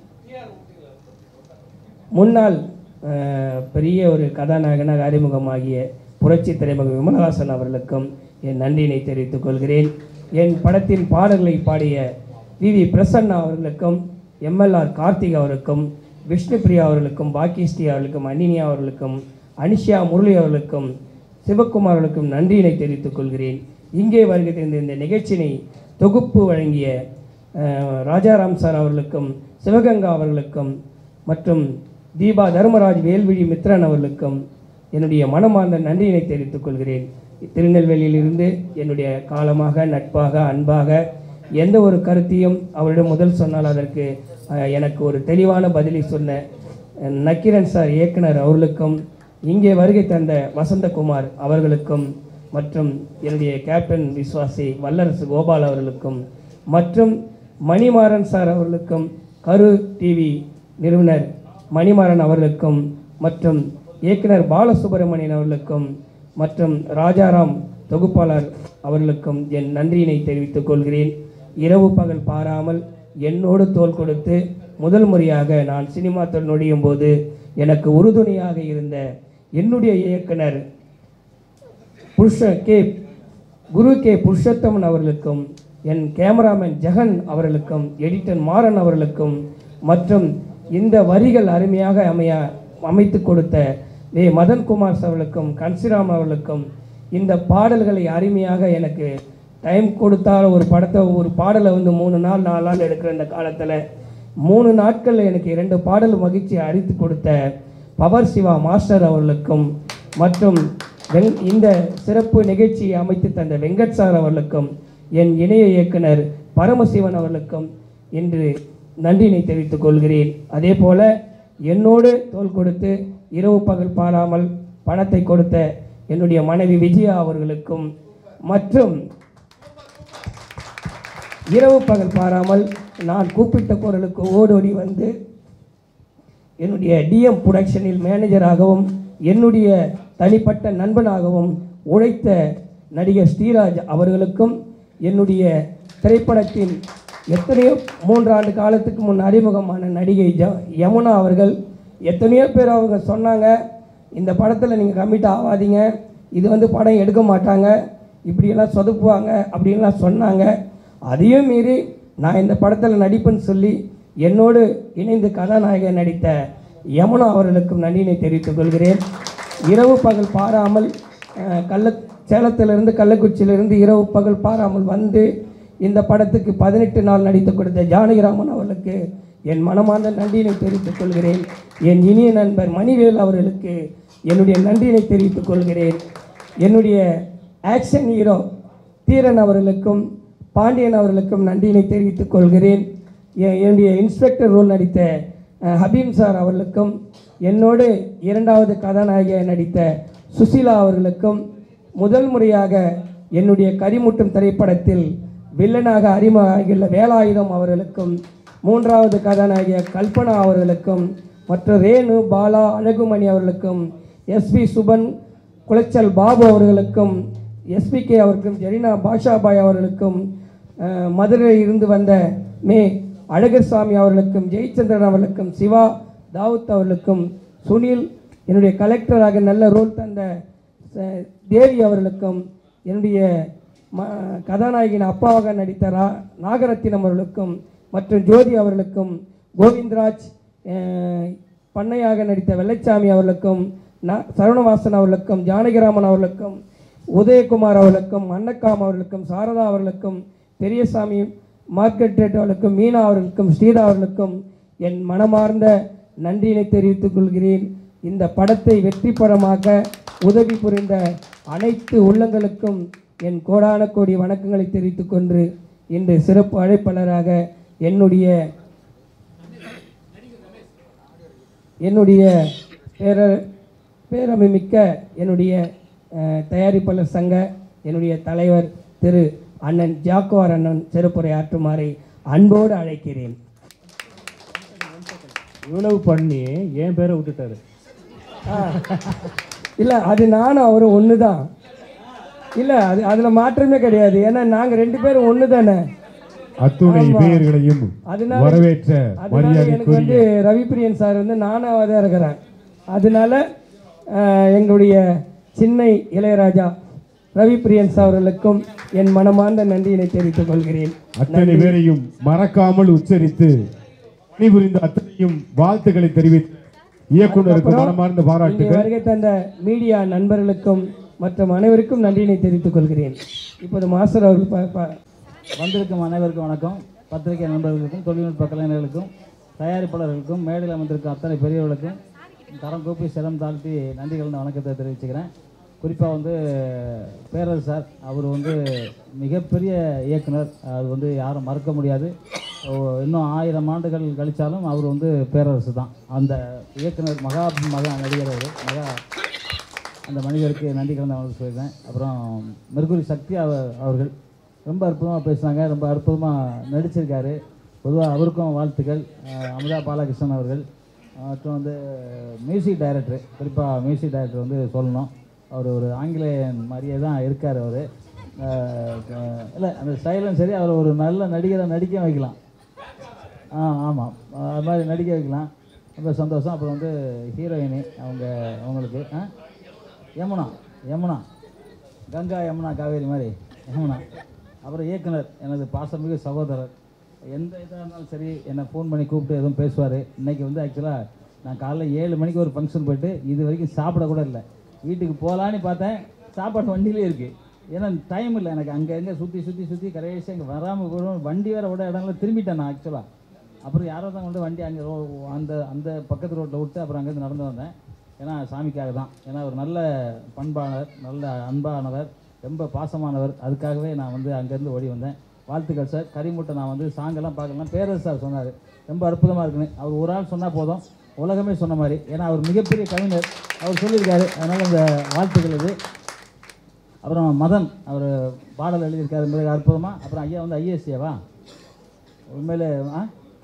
முன்னாள் பெரிய ஒரு கதாநாயகனாக அறிமுகமாகிய புரட்சி திரைமகன் விமலஹாசன் அவர்களுக்கும் என் நன்றியினை தெரிவித்துக் கொள்கிறேன். என் படத்தின் பாடல்களை பாடிய வி வி பிரசன்னா அவர்களுக்கும், எம்எல்ஆர் கார்த்திக் அவருக்கும், விஷ்ணுபிரியா அவர்களுக்கும், பாக்கியஸ்ரீ அவர்களுக்கும், அனினியா அவர்களுக்கும், அனிஷா முரளி அவர்களுக்கும், சிவக்குமார் அவர்களுக்கும் நன்றியினை தெரிவித்துக் கொள்கிறேன். இங்கே வருகை தந்த இந்த நிகழ்ச்சியினை தொகுப்பு வழங்கிய ராஜாராம் சார் அவர்களுக்கும், சிவகங்கா அவர்களுக்கும் மற்றும் தீபா தர்மராஜ் வேல்விழி மித்ரன் அவர்களுக்கும் என்னுடைய மனமார்ந்த நன்றியினை தெரிவித்துக் கொள்கிறேன். திருநெல்வேலியிலிருந்து என்னுடைய காலமாக நட்பாக அன்பாக எந்த ஒரு கருத்தையும் அவரிடம் முதல் சொன்னால் அதற்கு எனக்கு ஒரு தெளிவான பதிலை சொன்ன நக்கீரன் சார் இயக்குனர் அவர்களுக்கும், இங்கே வருகை தந்த வசந்தகுமார் அவர்களுக்கும் மற்றும் என்னுடைய கேப்டன் விஸ்வாசி வல்லரசு கோபால் அவர்களுக்கும் மற்றும் மணிமாறன் சார் அவர்களுக்கும், கரு டிவி நிறுவனர் மணிமாறன் அவர்களுக்கும் மற்றும் இயக்குனர் பாலசுப்ரமணியன் அவர்களுக்கும் மற்றும் ராஜாராம் தொகுப்பாளர் அவர்களுக்கும் என் நன்றியினை தெரிவித்துக் கொள்கிறேன். இரவு பகல் பாராமல் என்னோடு தோள் கொடுத்து முதல் முறையாக நான் சினிமா துறை நுழையும் போது எனக்கு உறுதுணையாக இருந்த என்னுடைய இயக்குனர் புருஷ கே குரு கே புருஷோத்தமன் அவர்களுக்கும், என் கேமராமேன் ஜெகன் அவர்களுக்கும், எடிட்டர் மாறன் அவர்களுக்கும் மற்றும் இந்த வரிகள் அருமையாக அமைய அமைத்து கொடுத்த வே மதன்குமார் அவர்களுக்கும், கன்சிராம் அவர்களுக்கும், இந்த பாடல்களை அருமையாக எனக்கு டைம் கொடுத்தால் ஒரு படத்தை ஒரு பாடலை வந்து மூணு நாள் நாலு நாள் எடுக்கிற இந்த காலத்தில் மூணு நாட்களில் எனக்கு இரண்டு பாடல் மகிழ்ச்சியை அறிவித்து கொடுத்த பவர் சிவா மாஸ்டர் அவர்களுக்கும் மற்றும் வெங் இந்த சிறப்பு நிகழ்ச்சியை அமைத்து தந்த வெங்கட் சார் அவர்களுக்கும், என் இணைய இயக்குனர் பரமசிவன் அவர்களுக்கும் இன்று நன்றியினை தெரிவித்துக் கொள்கிறேன். அதே போல என்னோடு தோள் கொடுத்து இரவு பகல் பாராமல் பணத்தை கொடுத்த என்னுடைய மனைவி விஜயா அவர்களுக்கும் மற்றும் இரவு பகல் பாராமல் நான் கூப்பிட்ட குரலுக்கு ஓடோடி வந்து என்னுடைய டிஎம் புரொடக்ஷனில் மேனேஜராகவும் என்னுடைய தனிப்பட்ட நண்பனாகவும் உழைத்த நடிகர் ஸ்ரீராஜ் அவர்களுக்கும், என்னுடைய திரைப்படத்தில் எத்தனையோ மூன்றாண்டு காலத்துக்கு முன் அறிமுகமான நடிகை ஜ யமுனா அவர்கள் எத்தனையோ பேர் அவங்க சொன்னாங்க, இந்த படத்தில் நீங்கள் கமிட் ஆகாதீங்க, இது வந்து படம் எடுக்க மாட்டாங்க, இப்படியெல்லாம் சொதப்புவாங்க அப்படின்லாம் சொன்னாங்க. அதையும் மீறி நான் இந்த படத்தில் நடிப்பேன்னு சொல்லி என்னோடு இணைந்து கதாநாயகன் நடித்த யமுனா அவர்களுக்கும் நன்றியினை தெரிவித்துக் கொள்கிறேன். இரவு பகல் பாராமல் கள்ள சேலத்திலிருந்து கள்ளக்குறிச்சியிலிருந்து இரவு பகல் பாராமல் வந்து இந்த படத்துக்கு பதினெட்டு நாள் நடித்து கொடுத்த ஜானகிராமன் அவர்களுக்கு என் மனமார்ந்த நன்றியினை தெரிவித்துக் கொள்கிறேன். என் இனிய நண்பர் மணிவேல் அவர்களுக்கு என்னுடைய நன்றியினை தெரிவித்துக் கொள்கிறேன். என்னுடைய ஆக்ஷன் ஹீரோ தீரன் அவர்களுக்கும் பாண்டியன் அவர்களுக்கும் நன்றியினை தெரிவித்துக் கொள்கிறேன். என்னுடைய இன்ஸ்பெக்டர் ரோல் நடித்த ஹபீம் சார் அவர்களுக்கும், என்னோடு இரண்டாவது கதாநாயகியாக நடித்த சுசீலா அவர்களுக்கும், முதல் முறையாக என்னுடைய கரிமுட்டும் திரைப்படத்தில் வில்லனாக அறிமுகமாகியுள்ள வேலாயுதம் அவர்களுக்கும், மூன்றாவது கதாநாயகிய கல்பனா அவர்களுக்கும், மற்ற ரேணு, பாலா, அழகுமணி அவர்களுக்கும், எஸ்பி சுபன், குளச்சல் பாபு அவர்களுக்கும், எஸ்பிகே அவர்களுக்கும், ஜெரினா பாஷாபாய் அவர்களுக்கும், மதுரையில் இருந்து வந்த மே அழகர்சாமி அவர்களுக்கும், ஜெயச்சந்திரன் அவர்களுக்கும், சிவா தாவூத் அவர்களுக்கும், சுனில், என்னுடைய கலெக்டராக நல்ல ரோல் தந்த தேவி அவர்களுக்கும், என்னுடைய ம கதாநாயகின் அப்பாவாக நடித்த ரா நாகரத்தினம் அவர்களுக்கும், மற்றும் ஜோதி அவர்களுக்கும், கோவிந்தராஜ் பண்ணையாக நடித்த வெள்ளைச்சாமி அவர்களுக்கும், ந சரவணவாசன் அவர்களுக்கும், ஜானகிராமன் அவர்களுக்கும், உதயகுமார் அவர்களுக்கும், அன்னக்காம் அவர்களுக்கும், சாரதா அவர்களுக்கும், பெரியசாமி மார்க்கெட் அவர்களுக்கும், மீனா அவர்களுக்கும், ஸ்ரீதா அவர்களுக்கும் என் மனமார்ந்த நன்றியினை தெரிவித்துக் கொள்கிறேன். இந்த படத்தை வெற்றி படமாக்க உதவி புரிந்த அனைத்து உள்ளங்களுக்கும் என் கோடான கோடி வணக்கங்களை தெரிவித்துக் கொண்டு இன்று சிறப்பு அழைப்பாளராக என்னுடைய என்னுடைய பேர பேரமைமிக்க என்னுடைய தயாரிப்பாளர் சங்க என்னுடைய தலைவர் திரு அண்ணன் ஜாக்குவார் அண்ணன் சிறப்புரை ஆற்றுமாறை அன்போடு அழைக்கிறேன். இவ்வளவு பண்ணி என் பேரை விட்டுட்டாரு. இல்லை, அது நானும் அவரும் ஒன்று தான். இல்லை, அது அதில் மாற்றமே கிடையாது. ஏன்னா நாங்கள் ரெண்டு பேரும் ஒன்று தானே. அத்துணை பெயர்களையும் வரவேற்ற எனக்கு வந்து ரவிப்பிரியன் சார் வந்து நானும் தான் இருக்கிறேன். அதனால எங்களுடைய சின்ன இளையராஜா ரவிப்பிரியன் சார் அவர்களுக்கும் என் மனமார்ந்த நன்றியினை தெரிவித்துக் கொள்கிறேன். அத்தனை பேரையும் மறக்காமல் உச்சரித்து பணிபுரிந்த அத்தனையும் வாழ்த்துக்களை தெரிவித்து இயக்குநருக்கு மனமார்ந்த பாராட்டுகள். வருகை தந்த மீடியா நண்பர்களுக்கும் மற்றும் அனைவருக்கும் நன்றியினை தெரிவித்துக் கொள்கிறேன். இப்போது மாஸ்டர் அவர்கள் வந்திருக்கும் அனைவருக்கும் வணக்கம். பத்திரிகை நண்பர்களுக்கும், தொழில்நுட்ப கலைஞர்களுக்கும், தயாரிப்பாளர்களுக்கும், மேடையில் அமர்ந்திருக்கும் அத்தனை பெரியவர்களுக்கும் தரம் கூப்பி சிரம் தாழ்த்தி நன்றிகள் வணக்கத்தை தெரிவிச்சுக்கிறேன். குறிப்பாக வந்து பேரரசு சார், அவர் வந்து மிகப்பெரிய இயக்குனர். அது வந்து யாரும் மறக்க முடியாது. இன்னும் ஆயிரம் ஆண்டுகள் கழித்தாலும் அவர் வந்து பேரரசு தான். அந்த இயக்குனர் மகா மகா நடிகர் அவர். மகா அந்த மனிதருக்கு நன்றி கலந்து அவங்களுக்கு சொல்லியிருக்கேன். அப்புறம் மெர்குரி சக்தி அவர்கள் ரொம்ப அற்புதமாக பேசுனாங்க, ரொம்ப அற்புதமாக நடிச்சிருக்காரு. பொதுவாக அவருக்கும் வாழ்த்துக்கள். அமுதா பாலகிருஷ்ணன் அவர்கள், மற்றும் வந்து மியூசிக் டைரக்டர், குறிப்பாக மியூசிக் டைரக்டர் வந்து சொல்லணும். அவர் ஒரு ஆங்கிலேயன் மாதிரியே தான் இருக்கார் அவர். இல்லை, அந்த ஸ்டைலும் சரி, அவர் ஒரு நல்ல நடிகரை நடிக்க வைக்கலாம். ஆ ஆமாம், அது மாதிரி நடிக்க வைக்கலாம். ரொம்ப சந்தோஷம். அப்புறம் வந்து ஹீரோயினி அவங்க அவங்களுக்கு ஆ யமுனா யமுனா கங்கா யமுனா காவேரி மாதிரி யமுனா. அப்புறம் இயக்குனர் எனது பாசமிகு சகோதரர். எந்த இதாக இருந்தாலும் சரி என்னை ஃபோன் பண்ணி கூப்பிட்டு எதுவும் பேசுவார். இன்றைக்கி வந்து ஆக்சுவலாக நான் காலைல ஏழு மணிக்கு ஒரு ஃபங்க்ஷன் போய்ட்டு இது வரைக்கும் சாப்பிட கூட இல்லை. வீட்டுக்கு போகலான்னு பார்த்தேன், சாப்பாடு வண்டியிலே இருக்குது. ஏன்னா டைம் இல்லை எனக்கு. அங்கே எங்கே சுற்றி சுற்றி சுற்றி கடைசி அங்கே வராமல் கூட வண்டி வேறு விட இடங்களில் திரும்பிட்டேன் நான் ஆக்சுவலாக. அப்புறம் யாரோ தான் கொண்டு வண்டி அங்கே ரோ அந்த அந்த பக்கத்து ரோட்டில் விட்டு அப்புறம் அங்கேருந்து நடந்து வந்தேன். ஏன்னா சாமிக்காக தான். ஏன்னா ஒரு நல்ல பண்பானவர், நல்ல அன்பானவர், ரொம்ப பாசமானவர். அதுக்காகவே நான் வந்து அங்கேருந்து ஓடி வந்தேன். வாழ்த்துக்கள் சார். கரிமுட்டை நான் வந்து சாங்கெல்லாம் பார்க்கலாம். பேரரசு சார் சொன்னார் ரொம்ப அற்புதமாக இருக்குன்னு. அவர் ஒரு ஆள் சொன்னால் போதும், உலகமே சொன்ன மாதிரி. ஏன்னா அவர் மிகப்பெரிய கவிஞர், அவர் சொல்லியிருக்காரு. அதனால் இந்த வாழ்த்துக்கள் இது. அப்புறம் மதன் அவர் பாடல் எழுதியிருக்காரு மிக அற்புதமாக. அப்புறம் ஐயா வந்து ஐஏஎஸ்ஏவா உண்மையிலே ஆ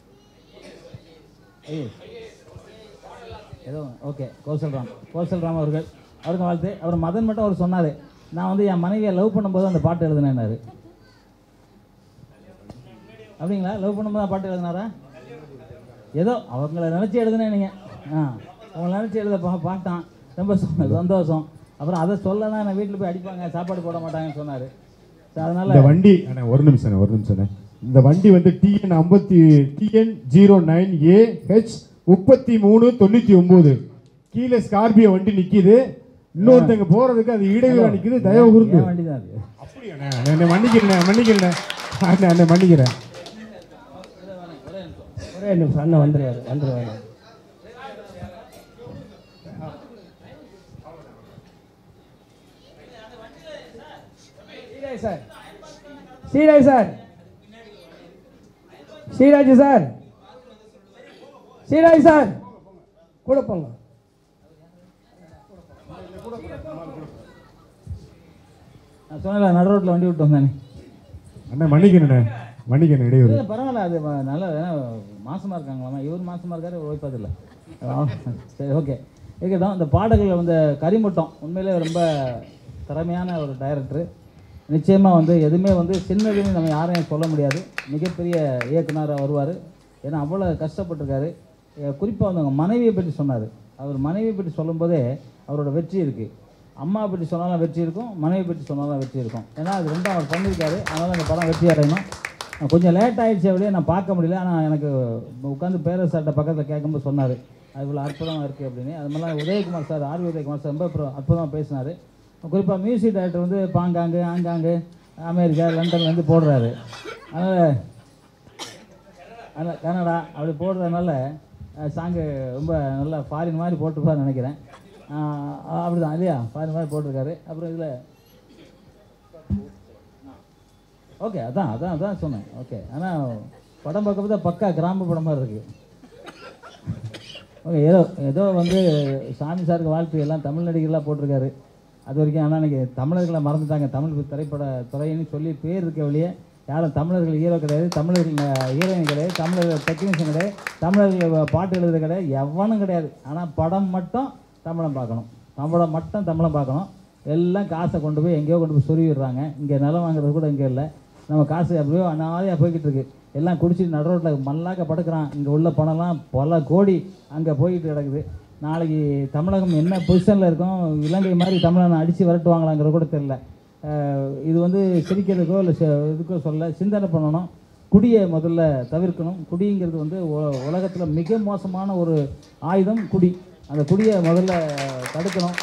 ஐஏஎஸ் ஏதோ ஓகே கோசல்ராம் கோசல்ராம் அவர்கள், அவருக்கும் வாழ்த்து. அப்புறம் மதன் மட்டும் அவர் சொன்னார், நான் வந்து என் மனைவியை லவ் பண்ணும்போது அந்த பாட்டு எழுதினேன்னாரு. அப்படிங்களா? லவ் பண்ணும்போது பாட்டு எழுதினாரா? ஏதோ அவங்கள நினச்சி எழுதுனேன் நீங்கள். ஆ அவங்கள நினச்சி எழுத பா பாட்டான் ரொம்ப சந்தோஷம். அப்புறம் அதை சொல்லலாம், நான் வீட்டில் போய் அடிப்பாங்க, சாப்பாடு போட மாட்டாங்கன்னு சொன்னார். அதனால் இந்த வண்டி அண்ணா ஒரு நிமிஷம் ஒரு நிமிஷம் இந்த வண்டி வந்து டிஎன் ஐம்பத்தி TN zero nine A H முப்பத்தி மூணு தொண்ணூற்றி ஒம்பது கீழே ஸ்கார்பியோ வண்டி நிற்கிது. இன்னொருத்தங்க போகிறதுக்கு அது இடையூறாக நிற்கிது. தயவு கூர்ந்து வண்டி தான் அது. அப்படியாண்ணே? என்னை மன்னிக்கிறேன் மன்னிக்கிறேன் அண்ணே அண்ணே மன்னிக்கிறேன். ஒரே நிமிஷம் அண்ணன் வந்துடுவார் வந்துடுவார். Sir Sriraj sir Sriraj sir Sriraj sir கூட போங்க. நான் சொன்னேன் நடு ரோட்டில் வண்டி விட்டு வந்தானே. அண்ணா மன்னிக்கண்ணே மன்னிக்கண்ணே இடையூறு. இல்லை பரவாயில்ல, அது நல்லா ஏன்னா மாசமாக இருக்காங்களாமா, இவர் மாசமாக இருக்காரு, ஓய்ப்பது இல்லை. சரி ஓகே இருக்கட்டும். இந்த பாடல்கள் வந்து கரிமுட்டம் உண்மையிலே ரொம்ப திறமையான ஒரு டைரக்டரு. நிச்சயமாக வந்து எதுவுமே வந்து சின்னதுன்னு நம்ம யாரையும் சொல்ல முடியாது. மிகப்பெரிய இயக்குனராக வருவார். ஏன்னா அவ்வளோ கஷ்டப்பட்டிருக்காரு. குறிப்பாக வந்து அவங்க மனைவியை பற்றி சொன்னார். அவர் மனைவியை பற்றி சொல்லும்போதே அவரோட வெற்றி இருக்குது. அம்மா பற்றி சொன்னாலும் வெற்றி இருக்கும், மனைவி பற்றி சொன்னாலும் வெற்றி இருக்கும். ஏன்னா அது ரெண்டும் அவர் பண்ணியிருக்காரு. அதனால் அந்த படம் வெற்றி அடையணும். கொஞ்சம் லேட் ஆகிடுச்சு, அப்படியே நான் பார்க்க முடியல. ஆனால் எனக்கு உட்காந்து பேர சார்ட்ட பக்கத்தில் கேட்கும்போது சொன்னார் அது இவ்வளோ அற்புதமாக இருக்குது அப்படின்னு. அது மாதிரிலாம் Udayakumar sir, RV Udayakumar sir ரொம்ப அற்புதமாக பேசினார். குறிப்பாக மியூசிக் டைரக்டர் வந்து பாங்காங்கு ஆங்காங்கு அமெரிக்கா லண்டன்லேருந்து போடுறாரு. அதனால் அதில் கனடா அப்படி போடுறதுனால சாங்கு ரொம்ப நல்லா ஃபாரின் மாதிரி போட்டுருப்பான்னு நினைக்கிறேன். அப்படி தான் இல்லையா, ஃபாரின் மாதிரி போட்டிருக்காரு. அப்புறம் இதில் ஓகே அதான் அதான் அதான் சொன்னேன். ஓகே ஆனால் படம் பார்க்கும்போது பக்கா கிராம படம் மாதிரி இருக்குது. ஓகே ஏதோ ஏதோ வந்து சாமி சாருக்கு வாழ்த்து எல்லாம் தமிழ் நடிகர்களாக போட்டிருக்காரு. அது வரைக்கும் ஆனால் இன்றைக்கி தமிழர்களை மறந்துட்டாங்க. தமிழ் திரைப்பட துறைன்னு சொல்லி பேர் இருக்க வழியே யாரும் தமிழர்கள் ஹீரோ கிடையாது, தமிழர்கள் ஹீரோயின் கிடையாது, தமிழர்கள் டெக்னீஷியன் கிடையாது, தமிழர்கள் பாட்டு எழுதுறது கிடையாது, எவனும் கிடையாது. ஆனால் படம் மட்டும் தமிழம் பார்க்கணும், தமிழம் மட்டும் தமிழம் பார்க்கணும். எல்லாம் காசை கொண்டு போய் எங்கேயோ கொண்டு போய் சொருவிடுறாங்க. இங்கே நிலம் வாங்குறது கூட இங்கே இல்லை. நம்ம காசு அப்படியோ அனாதையாக போய்கிட்டு இருக்கு. எல்லாம் குடிச்சிட்டு நடு ரோட்டில் மல்லாக்க படுக்கிறான். இங்கே உள்ள பணம்லாம் பல கோடி அங்கே போய்கிட்டு கிடக்குது. நாளைக்கு தமிழகம் என்ன பொசிஷனில் இருக்கும், இலங்கை மாதிரி தமிழனை அடித்து விரட்டுவாங்களாங்கிறது கூட தெரில. இது வந்து சிரிக்கிறதுக்கோ இல்லை இதுக்கோ சொல்ல, சிந்தனை பண்ணணும். குடியை முதல்ல தவிர்க்கணும். குடிங்கிறது வந்து உலகத்தில் மிக மோசமான ஒரு ஆயுதம் குடி. அந்த குடியை முதல்ல தடுக்கணும்.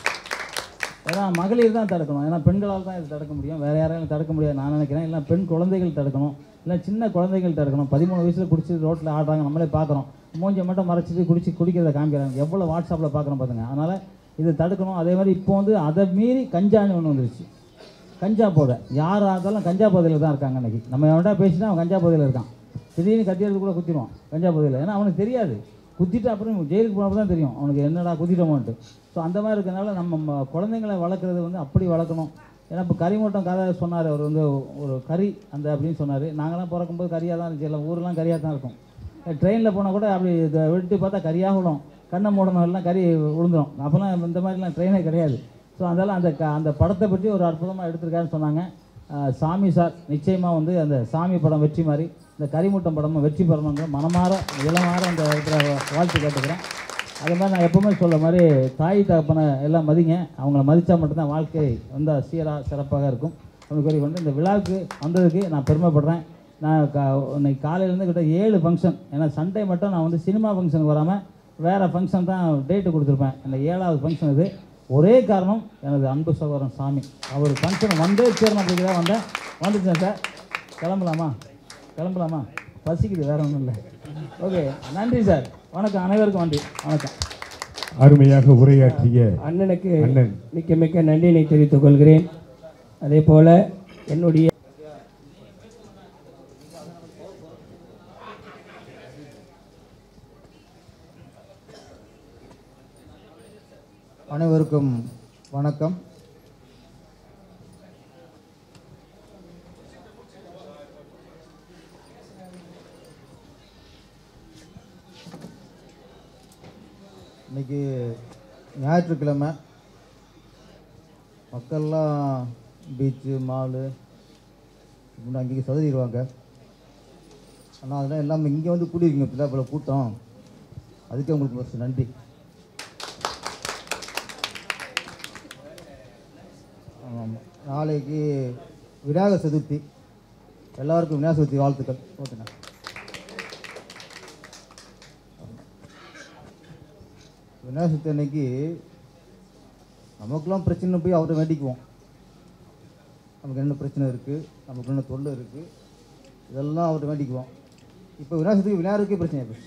ஏன்னா மகளிர் தான் தடுக்கணும். ஏன்னா பெண்களால் தான் இது தடுக்க முடியும், வேறு யாராலும் தடுக்க முடியாது நான் நினைக்கிறேன். இல்லை பெண் குழந்தைகள் தடுக்கணும், இல்லை சின்ன குழந்தைகள் தடுக்கணும். பதிமூணு வயசில் குடிச்சிட்டு ரோட்டில் ஆடுறாங்க, நம்மளே பார்க்குறோம். மூஞ்சை மட்டும் மறைச்சிட்டு குடிச்சு குடிக்கிறத காமிக்கிறாங்க. எவ்வளோ வாட்ஸ்அப்பில் பார்க்குறோம் பார்த்துங்க. அதனால் இது தடுக்கணும். அதே மாதிரி இப்போ வந்து அதை மீறி கஞ்சான்னு ஒன்று வந்துருச்சு. கஞ்சா போதை யாராக இருந்தாலும் கஞ்சா போதையில் தான் இருக்காங்க. அன்றைக்கி நம்ம எவன்டா பேசினா அவன் கஞ்சா போதையில் இருக்கான். திடீர்னு கத்தியெடுத்து கூட குத்திடுவான் கஞ்சா போதையில். ஏன்னா அவனுக்கு தெரியாது, குத்திட்டு அப்புறம் ஜெயிலுக்கு போனப்போ தான் தெரியும் அவனுக்கு என்னடா குத்திட்டோமோன்ட்டு. ஸோ அந்த மாதிரி இருக்கிறதுனால நம்ம குழந்தைங்களை வளர்க்குறது வந்து அப்படி வளர்க்கணும். ஏன்னா இப்போ கரிமூட்டம் கதை சொன்னார் அவர் வந்து ஒரு கறி அந்த அப்படின்னு சொன்னார். நாங்களாம் பிறக்கும்போது கறியாக தான் இருந்துச்சு, எல்லாம் ஊரெலாம் கறியாக தான் இருக்கும். ட்ரெயினில் போனால் கூட அப்படி இதை விட்டு பார்த்தா கறியாக விடும், கண்ணை மூடணும் எல்லாம் கறி விழுந்துடும். அப்போல்லாம் இந்த மாதிரிலாம் ட்ரெயினே கிடையாது. ஸோ அதனால் அந்த க அந்த படத்தை பற்றி ஒரு அற்புதமாக எடுத்திருக்காருன்னு சொன்னாங்க. சாமி சார் நிச்சயமாக வந்து அந்த சாமி படம் வெற்றி மாதிரி இந்த கரிமூட்டம் படமும் வெற்றி பெறணுங்கிற மனமாற இளமாற அந்த இடத்துல வாழ்த்து கேட்டுக்கிறேன். அதே மாதிரி நான் எப்போவுமே சொல்ல மாதிரி தாய் தகப்பனை எல்லாம் மதிங்க. அவங்கள மதித்தா மட்டும்தான் வாழ்க்கை வந்து சீராக சிறப்பாக இருக்கும். அப்படி கூறிக்கொண்டு இந்த விழாவுக்கு வந்ததுக்கு நான் பெருமைப்படுறேன். நான் கா இன்னைக்கு காலையிலேருந்து கிட்ட ஏழு ஃபங்க்ஷன், ஏன்னா சண்டே மட்டும் நான் வந்து சினிமா ஃபங்க்ஷனுக்கு வராமல் வேறு ஃபங்க்ஷன் தான் டேட்டு கொடுத்துருப்பேன். இந்த ஏழாவது ஃபங்க்ஷன் இது. ஒரே காரணம் எனது அன்பு சகோதரன் சாமி. அவர் ஃபங்க்ஷன் வந்தே சேரணும் அப்படிங்கிற வந்தேன். வந்துட்டேன் சார், கிளம்பலாமா கிளம்பலாமா பசிக்குது, வேறு ஒன்றும் இல்லை. ஓகே நன்றி சார், வணக்கம். அனைவருக்கும் நன்றி, வணக்கம். அருமையாக உரையாற்றிய அண்ணனுக்கு அண்ணன் மிக்க மிக்க நன்றியினை தெரிவித்துக் கொள்கிறேன். அதே போல் என்னுடைய அனைவருக்கும் வணக்கம். இன்னைக்கு ஞாயிற்றுக்கிழமை மக்கள்லாம் பீச்சு மாலு இப்படி அங்கேயும் சதுரிடுவாங்க. ஆனால் அதெல்லாம் எல்லாம் இங்கே வந்து கூட்டியிருக்கீங்க பிள்ளைப்பட கூட்டம், அதுக்கே உங்களுக்கு ஃபஸ்ட்டு நன்றி. ஆமாம், நாளைக்கு விநாயகர் சதுர்த்தி, எல்லாருக்கும் விநாயகர் சதுர்த்தி வாழ்த்துக்கள். ஓகேண்ணா. விநாயகர் சதுர்த்தி அன்னைக்கு நமக்குலாம் பிரச்சனை போய் அவரை வேண்டிக்குவோம். நமக்கு என்ன பிரச்சனை இருக்குது, நமக்கு என்ன தொல்லை இருக்குது, இதெல்லாம் அவரை வேண்டிக்குவோம். இப்போ விநாயகர் சதுர்த்திக்கு விநாயகருக்கே பிரச்சனை போய்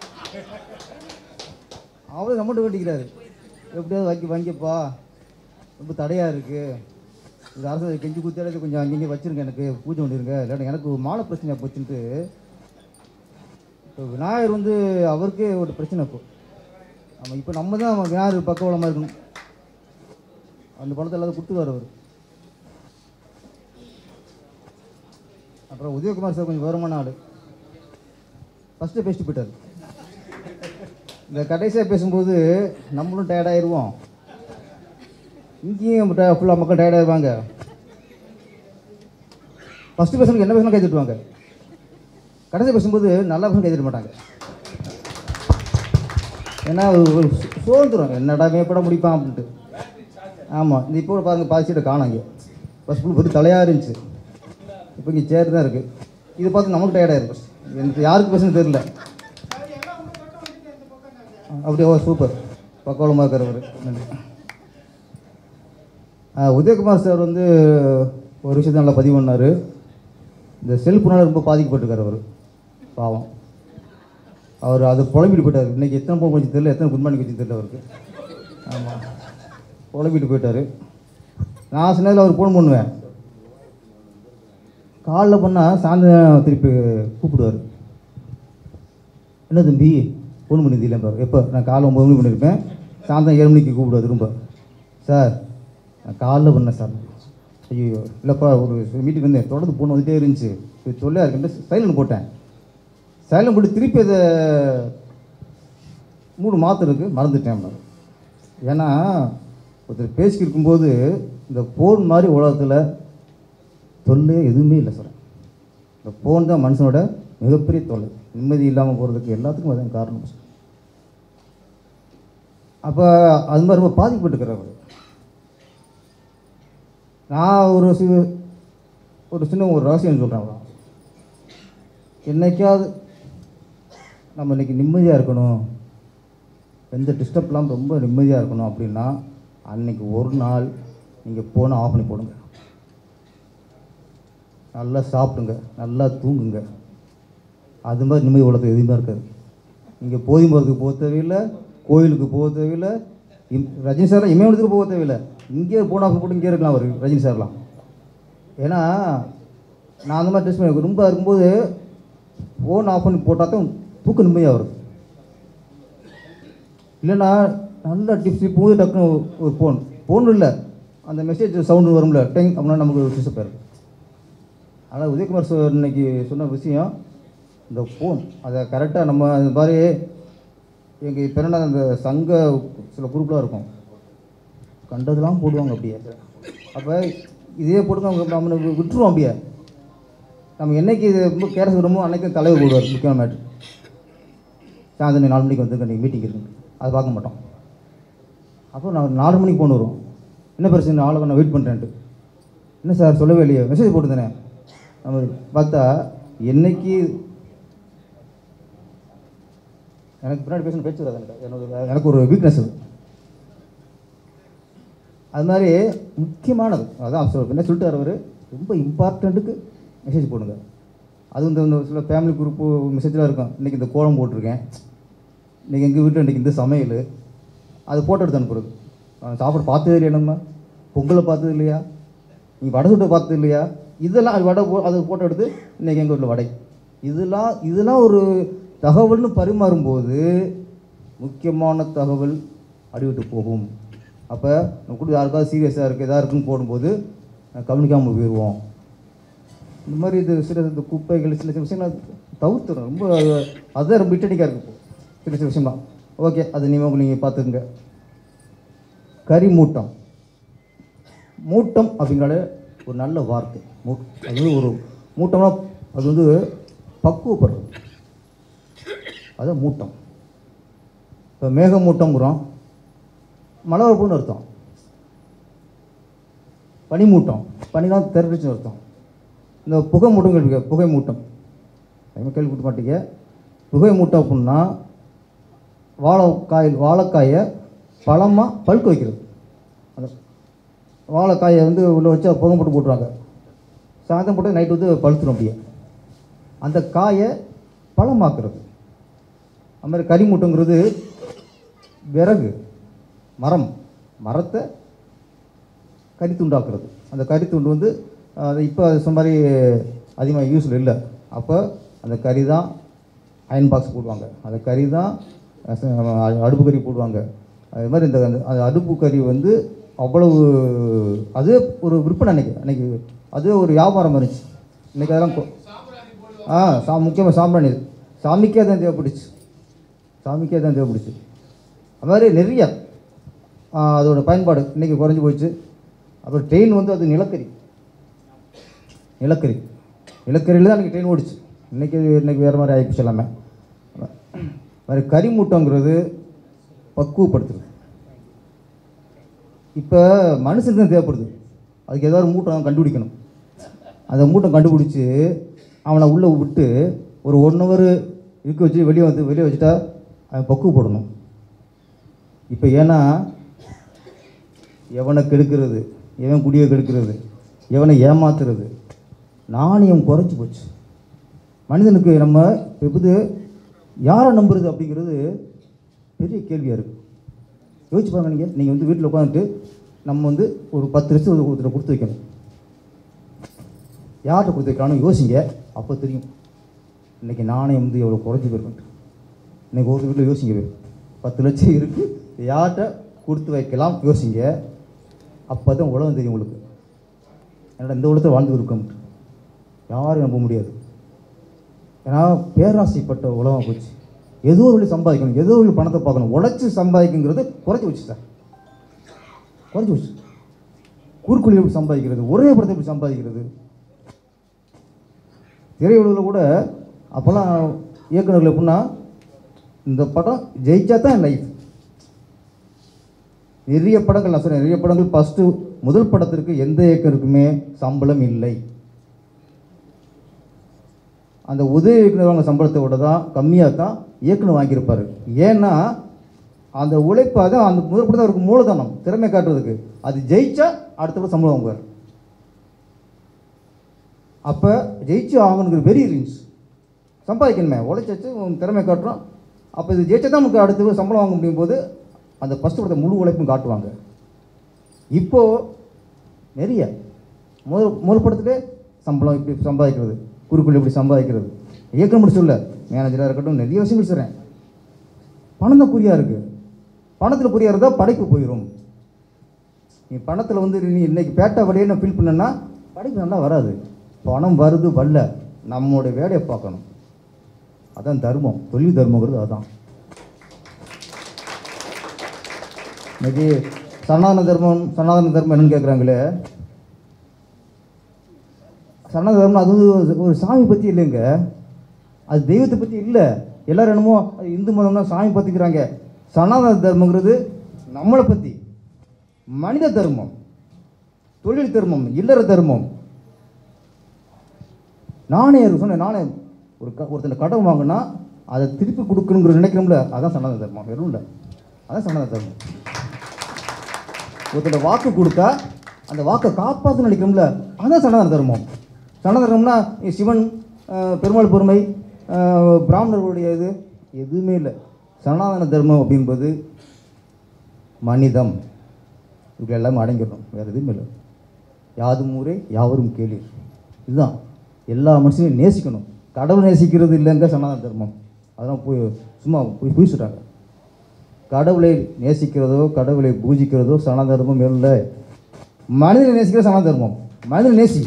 அவரே நம்மகிட்ட வேண்டிக்கிறாரு. எப்படியாவது வாங்கி வாங்கிப்பா, ரொம்ப தடையாக இருக்குது, இது அரசு கெஞ்சி குத்தியாலே கொஞ்சம் அங்கங்கே வச்சுருங்க, எனக்கு பூஜை பண்ணிடுங்க, இல்லாட்டி எனக்கு மாலை பிரச்சனையாக போச்சுன்ட்டு. இப்போ விநாயகர் வந்து அவருக்கே ஒரு பிரச்சனை. இப்போ நம்ம இப்போ நம்ம தான் விநாயகர் பக்கவளமாக இருக்கணும். அந்த பணத்தை எல்லாத்தையும் கொடுத்துருவார் அவர். அப்புறம் உதயகுமார் சார் கொஞ்சம் விவரமான ஆள். ஃபஸ்ட்டு பேசிட்டு போயிட்டார். இந்த கடைசியாக பேசும்போது நம்மளும் டயர்டாகிடுவோம், இங்கேயும் ஃபுல்லாக மக்கள் டயர்டாகிடுவாங்க. ஃபஸ்ட்டு பேசுறதுக்கு என்ன பேசணும் கை தட்டுவாங்க, கடைசி பேசும்போது நல்லா பேசணும் கை தட்ட மாட்டாங்க. ஏன்னா ஒரு சோர்ந்துடும், என்னடா மேப்பட முடிப்பான் அப்படின்ட்டு. ஆமாம், இந்த இப்போ பாருங்கள் பாதி சீட்டை காணாங்க. ஃபஸ்ட் ஃபுல் பற்றி தலையாக இருந்துச்சு, இப்போ இங்கே சேர் தான் இருக்குது. இதை பார்த்து நமக்கு டயர்டாக இருக்கும், எனக்கு யாருக்கு பேசணும்னு தெரியல. அப்படியே ஓ சூப்பர் பக்கவலமாக இருக்கிறவர். நன்றி. உதயகுமார் சார் வந்து ஒரு விஷயத்தை நல்லா பதிவு பண்ணார். இந்த செல்ஃபோனால் ரொம்ப பாதிக்கப்பட்டிருக்கார் அவர், பாவம். அவர் அதை புலம்பிட்டு போயிட்டார். இன்றைக்கி எத்தனை ஃபோன் வச்சு தெரியல, எத்தனை குட் மார்னிங் வச்சு தெரியல அவருக்கு. ஆமாம், புலம்பிட்டு போயிட்டார். நான் சொன்னதில் அவர் ஃபோன் பண்ணுவேன், காலில் பண்ணால் சாயந்தரம் திருப்பி கூப்பிடுவார். என்ன தம்பி ஃபோன் பண்ணியிருந்தீங்களே பாரு, எப்போ நான் காலைல ஒம்பது மணிக்கு பண்ணியிருப்பேன், சாயந்தரம் ஏழு மணிக்கு கூப்பிடுவார் திரும்ப. சார் நான் காலைல பண்ணேன் சார். ஐயோ இல்லைப்பா, ஒரு மீட்டிங் வந்தேன், தொடர்ந்து ஃபோன் வந்துகிட்டே இருந்துச்சு, சொல்லியா இருக்குன்ட்டு சைலண்ட் போட்டேன். சைலண்ட் போட்டு திருப்பி அதை மூணு மாத்திரக்கு மறந்துட்டேன். ஏன்னா ஒருத்தர் பேசிக்கிட்டு இருக்கும்போது இந்த ஃபோன் மாதிரி உலகத்தில் தொல்லையே எதுவுமே இல்லை சார். இந்த ஃபோன் தான் மனுஷனோட மிகப்பெரிய தொல்லை, நிம்மதி இல்லாமல் போகிறதுக்கு எல்லாத்துக்கும் அதான் காரணம். அப்போ அது மாதிரி ரொம்ப பாதிக்கப்பட்டுக்கிறவர். நான் ஒரு சி ஒரு சின்ன ஒரு ரகசியம் சொல்கிறேன். என்னைக்காவது நம்ம இன்றைக்கி நிம்மதியாக இருக்கணும், எந்த டிஸ்டர்ப் இல்லாமல் ரொம்ப நிம்மதியாக இருக்கணும் அப்படின்னா அன்றைக்கி ஒரு நாள் நீங்கள் ஃபோனை ஆஃப் பண்ணி போடுங்க, நல்லா சாப்பிடுங்க, நல்லா தூங்குங்க. அது மாதிரி நிம்மதி உலகத்துக்கு எதுவுமே இருக்காது. நீங்கள் போதி மரத்துக்கு போக தேவையில்லை, கோயிலுக்கு போக தேவையில்லை, ரஜினி சார்லாம் இமயத்துக்கு போக தேவையில்லை, இங்கே ஃபோன் ஆஃப் போட்டு இங்கே இருக்கலாம் அவர் ரஜினி சார்லாம். ஏன்னா நான் அந்த மாதிரி டெஸ்ட் பண்ணி ரொம்ப இருக்கும்போது ஃபோன் ஆஃப் பண்ணி போட்டால் தான் தூக்க நிம்மதியாக வருது. இல்லைன்னா நல்லா டிப்ஸ் போது டக்குன்னு ஒரு ஃபோன் ஃபோன் இல்லை, அந்த மெசேஜ் சவுண்டு வரும்ல டெங் அப்படின்னா நமக்கு ஒரு டிஸ்டர்ப் இருக்குது. ஆனால் உதயகுமார் சார் இன்னைக்கு சொன்ன விஷயம், இந்த ஃபோன் அதை கரெக்டாக நம்ம அது மாதிரி எங்கள் இப்போ என்ன அந்த சங்க சில குரூப்லாம் இருக்கும், கண்டதெல்லாம் போடுவாங்க அப்படியே. அப்போ இதே போட்டு அவங்க நம்ம விட்டுருவோம் அப்படியே. நம்ம என்றைக்கு இது ரொம்ப கேரஸ் விடுமோ அன்றைக்கி தலைவர் போடுவார் முக்கியமான மேட்ரு. சாயந்தரம் நாலு மணிக்கு வந்து இன்றைக்கி மீட்டிங் இருக்குது, அதை பார்க்க மாட்டோம். அப்போ நான் நாலு மணிக்கு ஃபோன் வரும், என்ன பிரச்சனை ஆளை நான் வெயிட் பண்ணுறேன்ட்டு. என்ன சார் சொல்லவே இல்லையே, மெசேஜ் போட்டுதானே. நம்ம பார்த்தா என்னைக்கு எனக்கு பின்னாடி பேசணும் பேச்சு வராது, எனக்கு எனக்கு எனக்கு ஒரு வீக்னஸ் அது. அது மாதிரி முக்கியமானது அதான் சொல் என்ன சொல்லிட்டு அவர், ரொம்ப இம்பார்ட்டண்ட்டுக்கு மெசேஜ் போடுங்க. அது இந்த சில ஃபேமிலி குரூப்பு மெசேஜெலாம் இருக்கும், இன்றைக்கி இந்த கோலம் போட்டிருக்கேன், இன்றைக்கி எங்கள் வீட்டில் இன்றைக்கி இந்த சமையல், அது ஃபோட்டோ எடுத்து அனுப்புறது. சாப்பாடு பார்த்தது இல்லையா, நம்ம பொங்கலை பார்த்தது இல்லையா, நீங்கள் வடை சுட்டை பார்த்தது இல்லையா, இதெல்லாம் அது வடை அது ஃபோட்டோ எடுத்து இன்றைக்கி எங்கள் வீட்டில் வடை, இதெல்லாம் இதெல்லாம் ஒரு தகவல்னு பரிமாறும்போது முக்கியமான தகவல் அடிவிட்டு போகும். அப்போ நம்ம கூட யாருக்காவது சீரியஸாக இருக்குது எதாவது இருக்குன்னு போடும்போது கவனிக்காமல் போயிடுவோம். இந்த மாதிரி இது சில இந்த குப்பைகள் சில சில விஷயங்கள் தவிர்த்துடும். ரொம்ப அதுதான் ரொம்ப இட்டடிக்காக இருக்குது சில சில விஷயம்லாம். ஓகே, அது நீங்கள் நீங்கள் பார்த்துக்குங்க. கறி மூட்டம் மூட்டம் அப்படிங்கிறாலே ஒரு நல்ல வார்த்தை. மூ அது வந்து ஒரு மூட்டம்னா அது வந்து பக்குவப்படுறது, அதுதான் மூட்டம். இப்போ மேகமூட்டம்ங்கிறோம், மழை வரப்புன்னு அர்த்தம். பனிமூட்டம், பனிலாம் திரட்டுச்சுன்னு அர்த்தம். இந்த புகை மூட்டம் கேள்வி, புகை மூட்டம் கேள்விப்பட்ட மாட்டீங்க. புகை மூட்டம் அப்படின்னா வாழைக்காய் வாழைக்காயை பழமாக பழுக்க வைக்கிறது. அந்த வாழைக்காயை வந்து உள்ளே வச்சு புகை மூட்டம் போட்டுருவாங்க, சாயந்தரம் போட்டு நைட்டு வந்து பழுத்துடும் அப்படியே. அந்த காயை பழமாக்குறது. அது மாதிரி கறி மூட்டங்கிறது விறகு, மரம், மரத்தை கறித்துண்டாக்குறது. அந்த கறித்துண்டு வந்து அது இப்போ அது சொன்ன மாதிரி அதிகமாக யூஸில் இல்லை. அப்போ அந்த கறி தான் அயன் பாக்ஸ் போடுவாங்க, அந்த கறி தான் அடுப்பு கறி போடுவாங்க. அது மாதிரி இந்த அந்த அடுப்பு கறி வந்து அவ்வளவு அது ஒரு விற்பனை அன்றைக்கி அன்றைக்கி அது ஒரு வியாபாரம் இருந்துச்சு. இன்றைக்கி அதெல்லாம் ஆ சா முக்கியமாக சாம்பிராணி சாமிக்கே தான் தேவைப்பட்டுச்சு சாமிக்கே தான் தேவைப்பட்டுச்சு அது மாதிரி நிறைய அதோட பயன்பாடு இன்றைக்கி குறைஞ்சி போச்சு. அப்புறம் ட்ரெயின் வந்து அது நிலக்கரி நிலக்கரி நிலக்கரியில் தான் இன்றைக்கி ட்ரெயின் ஓடிச்சு. இன்றைக்கி இன்றைக்கி வேறு மாதிரி ஆகிடுச்சு எல்லாமே. வேறு கரிமூட்டங்கிறது பக்குவப்படுத்துறது இப்போ மனுஷனுக்கு தான் தேவைப்படுது. அதுக்கு ஏதாவது மூட்டை கண்டுபிடிக்கணும். அந்த மூட்டை கண்டுபிடிச்சி அவனை உள்ளே விட்டு ஒரு ஒன் ஹவர் இருக்க வச்சு வெளியே வந்து வெளியே வச்சுட்டா அவன் பக்குவப்படணும். இப்போ ஏன்னா எவனை கெடுக்கிறது, எவன் குடியை கெடுக்கிறது, எவனை ஏமாத்துறது, நாணயம் குறைச்சி போச்சு மனிதனுக்கு. நம்ம எப்படி யாரை நம்புறது அப்படிங்கிறது பெரிய கேள்வியாக இருக்குது. யோசிச்சு பாருங்க. நீங்கள் நீங்கள் வந்து வீட்டில் உட்காந்துட்டு நம்ம வந்து ஒரு பத்து லட்சம் ஒருத்தர் கொடுத்து வைக்கணும். யார்கிட்ட கொடுத்து வைக்கலாம்னு யோசிங்க. அப்போ தெரியும் இன்றைக்கி நாணயம் வந்து எவ்வளோ குறைஞ்சி போயிருக்குன்ட்டு. இன்றைக்கி ஒரு வீட்டில் யோசிங்க, பத்து லட்சம் இருக்குது, யார்கிட்ட கொடுத்து வைக்கலாம் யோசிங்க. அப்போ தான் உலகம் தெரியும் உங்களுக்கு. என்னோட இந்த உலகத்தை வாழ்ந்து இருக்கோம்ட்டு யாரும் நம்ப முடியாது. ஏன்னா பேராசைப்பட்ட உலகம் போச்சு. ஏதோ ஒரு வழி சம்பாதிக்கணும், ஏதோ ஒரு பணத்தை பார்க்கணும், உழைச்சி சம்பாதிக்குங்கிறது குறைச்சி வச்சு சார் குறைச்சி வச்சு. குறுக்குழி எப்படி சம்பாதிக்கிறது, ஒரே படத்தை எப்படி சம்பாதிக்கிறது. திரையுலகில் கூட அப்போல்லாம் இயக்குநர்கள் எப்படின்னா இந்த படம் ஜெயிச்சா தான் லைஃப். நிறைய படங்கள் நான் சொன்னேன், நிறைய படங்கள் ஃபஸ்ட்டு முதல் படத்திற்கு எந்த இயக்குனருக்குமே சம்பளம் இல்லை. அந்த உதவி இயக்குனர் வாங்க சம்பளத்தை விட தான் கம்மியாக தான் இயக்குனர் வாங்கியிருப்பார். ஏன்னா அந்த உழைப்பு தான் அந்த முதல் படத்தை அவருக்கு மூலதனம் திறமை காட்டுறதுக்கு. அது ஜெயிச்சா அடுத்த படம் சம்பளம் வாங்குவார். அப்போ ஜெயிச்சு ஆகணுங்கிற வெறி இருந்துச்சு. சம்பாதிக்கணுமே, உழைச்சாச்சு திறமை காட்டுறோம். அப்போ இது ஜெயிச்சா தான் நமக்கு அடுத்த சம்பளம் வாங்க முடியும் போது அந்த ஃபஸ்ட்டு படத்தை முழு உழைப்பும் காட்டுவாங்க. இப்போது நிறைய முதல் முதல் படத்துக்கு சம்பளம் இப்படி சம்பாதிக்கிறது, குறுக்குள்ள இப்படி சம்பாதிக்கிறது, இயக்கம் முடிச்சு இல்லை மேனேஜராக இருக்கட்டும், நிறைய விஷயங்கள் சொல்கிறேன். பணம் தான் குறியாக இருக்குது. பணத்தில் குறியாக இருந்தால் படைப்பு போயிடும். நீ பணத்தில் வந்து நீ இன்றைக்கி பேட்டா வழியே நான் ஃபீல் பண்ணேன்னா படைப்பு நல்லா வராது. பணம் வருது வரல, நம்மளுடைய வேலையை பார்க்கணும். அதான் தர்மம், தொழில் தர்மங்கிறது அதுதான். இன்னைக்கு சனாதன தர்மம் சனாதன தர்மம் என்னன்னு கேட்குறாங்களே. சனாதன தர்மம் அது ஒரு சாமி பற்றி இல்லைங்க, அது தெய்வத்தை பற்றி இல்லை. எல்லோரும் என்னமோ இந்து மதம்னா சாமி பற்றிக்கிறாங்க. சனாதன தர்மங்கிறது நம்மளை பற்றி, மனித தர்மம், தொழில் தர்மம், இல்லற தர்மம். நாணயம் சொன்னேன், நாணயம் ஒரு க ஒருத்தர் கடன் வாங்கினா அதை திருப்பி கொடுக்கணுங்கிற நினைக்கிறோம்ல, அதான் சனாதன தர்மம். வெறும் இல்லை, அதான் சனாதன தர்மம். ஒருத்தர் வாக்கு கொடுத்தா அந்த வாக்கை காப்பாற்ற நினைக்கிறோம்ல, அதான் சனாதன தர்மம். சனாதன தர்மம்னா சிவன், பெருமாள் பொறுமை, பிராமணர்களுடைய இது எதுவுமே இல்லை. சனாதன தர்மம் அப்படின்பது மனிதம். இது எல்லாமே அடங்கிடணும், வேறு எதுவுமே இல்லை. யாதும் ஊரே யாவரும் கேளீர், இதுதான். எல்லா மனுஷனையும் நேசிக்கணும். கடவுள் நேசிக்கிறது இல்லைங்க சனாதன தர்மம். அதெல்லாம் போய் சும்மா போய் போய் சொல்கிறாங்க. கடவுளை நேசிக்கிறதோ கடவுளை பூஜிக்கிறதோ சனாதன தர்மம் இல்லை. மனிதனை நேசிக்கிற சனாதன தர்மம். மனிதனை நேசி,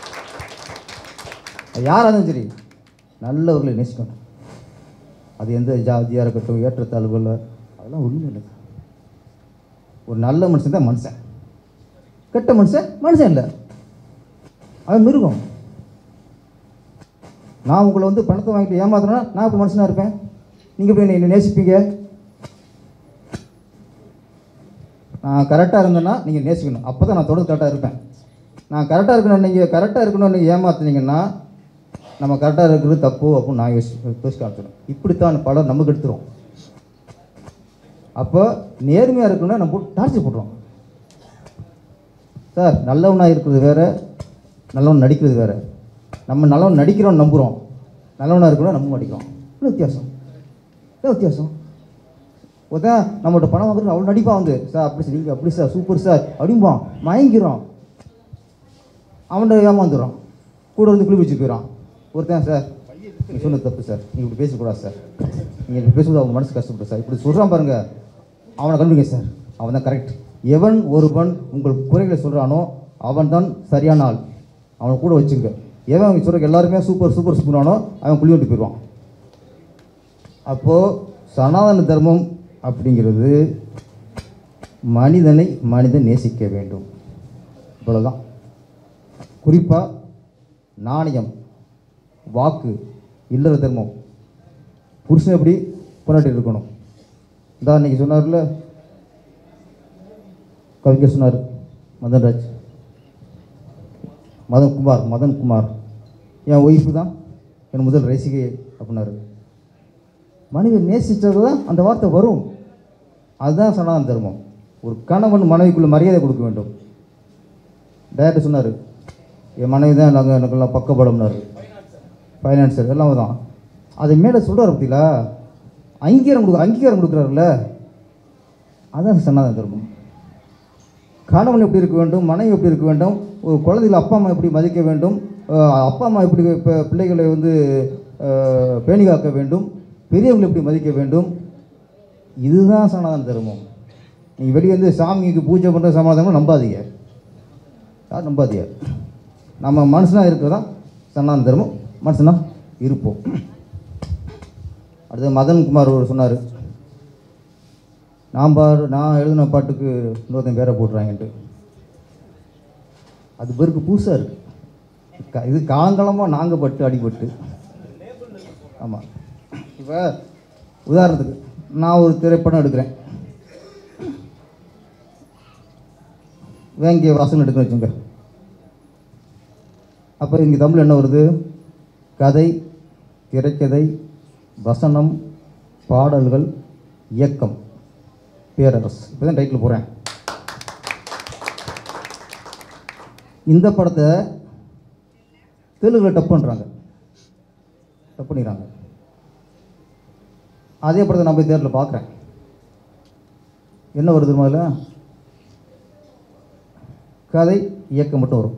யாராக இருந்தாலும் சரி நல்லவர்களை நேசிக்கணும். அது எந்த ஜாதியாக இருக்கட்டும், ஏற்றத்தாழ்வுகள், அதெல்லாம் ஒன்றுமே இல்லை. ஒரு நல்ல மனுஷன் தான் மனுஷன், கெட்ட மனுஷன் மனுஷன் இல்லை, அவன் மிருகம். நான் உங்களை வந்து பணத்தை வாங்கிட்டு ஏமாத்தினா நான் இப்போ மனுஷனாக இருப்பேன், நீங்கள் போய் என்னை நேசிப்பீங்க. நான் கரெக்டாக இருந்தேன்னா நீங்கள் நேசிக்கணும், அப்போ தான் நான் தொடர்ந்து கரெக்டாக இருப்பேன். நான் கரெக்டாக இருக்கணும், நீங்கள் கரெக்டாக இருக்கணும்னு நீங்கள் ஏமாத்துனீங்கன்னா நம்ம கரெக்டாக இருக்கிறது தப்பு அப்படின்னு நான் யோசி யோசிக்க ஆரம்பிச்சிடும். இப்படித்தான் பலர் நமக்கு எடுத்துரும். அப்போ நேர்மையாக இருக்கணும்னா நம்ம போட்டு டார்ச்சர் போட்டுருவோம். சார் நல்லவனாக இருக்கிறது வேறு, நல்லவன் நடிக்கிறது வேறு. நம்ம நல்லவன் நடிக்கிறோம் நம்புகிறோம், நல்லவனாக இருக்கணும் நம்ம நடிக்கிறோம். இவ்வளோ வித்தியாசம், இவ்வளோ வித்தியாசம். ஒருத்தன் நம்மகிட்ட பணம் வாங்குறது அவ்வளோ நடிப்பாக வந்து சார் அப்படி சார் நீங்கள் அப்படி சார் சூப்பர் சார் அப்படிம்பான், மயங்கிறோம். அவன்கிட்ட ஏமாந்துடுறான், கூட வந்து குழி வச்சு போயிடறான். ஒருத்தன் சார் நீங்கள் சொன்னது தப்பு சார், நீங்கள் இப்படி பேசக்கூடாது சார், நீங்கள் இப்படி பேசும்போது அவங்க மனசு கஷ்டப்படும் சார், இப்படி சொல்கிறான் பாருங்கள், அவனை கண்டுபிடிங்க சார், அவன் தான் கரெக்ட். எவன் ஒருவன் உங்கள் குறைகளை சொல்கிறானோ அவன் தான் சரியான ஆள், அவனை கூட வச்சுங்க. எவன் அவங்க சொல்கிற எல்லாருமே சூப்பர் சூப்பர் சூப்பரானோ அவன் புள்ளி விட்டு போயிடுவான். அப்போது சனாதன தர்மம் அப்படிங்கிறது மனிதனை மனிதன் நேசிக்க வேண்டும், இவ்வளோதான். குறிப்பாக நாணயம், வாக்கு, இல்லற தர்மம், புருஷன் எப்படி பொண்டாட்டி இருக்கணும். இதான் இன்றைக்கி சொன்னார்ல கவிஞர் சொன்னார், மதன்ராஜ் மதன்குமார் மதன்குமார் என் ஒய்ஃபு தான் என் முதல் ரசிகை அப்படின்னாரு. மனைவி நேசித்தது தான் அந்த வார்த்தை வரும். அதுதான் சனாதன தர்மம். ஒரு கணவன் மனைவிக்குள்ள மரியாதை கொடுக்க வேண்டும். டைரக்டர் சொன்னார், என் மனைவி தான் நாங்கள் எனக்கெல்லாம் பக்கபலம்னாரு, ஃபைனான்சர் எல்லாம் தான். அதை மேலே சொல்கிறார் பற்றிங்களா, அங்கீகாரம் கொடுக்க அங்கீகாரம் கொடுக்குறாருல்ல, அதுதான் சனாதன தர்மம். கணவன் எப்படி இருக்க வேண்டும், மனைவி எப்படி இருக்க வேண்டும், ஒரு குழந்தைகள் அப்பா அம்மா எப்படி மதிக்க வேண்டும், அப்பா அம்மா எப்படி இப்போ பிள்ளைகளை வந்து பேணி காக்க வேண்டும், பெரியவங்களை எப்படி மதிக்க வேண்டும், இதுதான் சனாதன தர்மம். நீங்கள் வெளியே வந்து சாமிக்கு பூஜை பண்ணுற சனாதன தர்மம் நம்பாதீங்க, யார் நம்பாதீங்க. நம்ம மனுஷனாக இருக்கிறதா சனாதன தர்மம், மனுஷனாக இருப்போம். அடுத்து மதன்குமார் ஒரு சொன்னார், நான் பாரு நான் எழுதின பாட்டுக்கு இன்னொருத்தன் பேரை போட்டுறாங்கன்ட்டு. அது பேருக்கு புதுசாக இருக்குது. இது காலங்காலமாக நாங்கள் பட்டு அடிபட்டு. ஆமாம். இப்போ உதாரணத்துக்கு நான் ஒரு திரைப்படம் எடுக்கிறேன், வேங்கிய வாசல் எடுக்கணும் வச்சுங்க. அப்போ இங்கே தமிழ் என்ன வருது, கதை, திரைக்கதை, வசனம், பாடல்கள், இயக்கம், பேரரசு. இப்போ தான் டைட்டில் போகிறேன். இந்த படத்தை தெலுங்கில் டப் பண்ணுறாங்க, டப் பண்ணிடுறாங்க. அதே படத்தை நான் போய் தேட்டரில் பார்க்குறேன், என்ன வருது முதல்ல, கதை, இயக்கம் மட்டும் வரும்.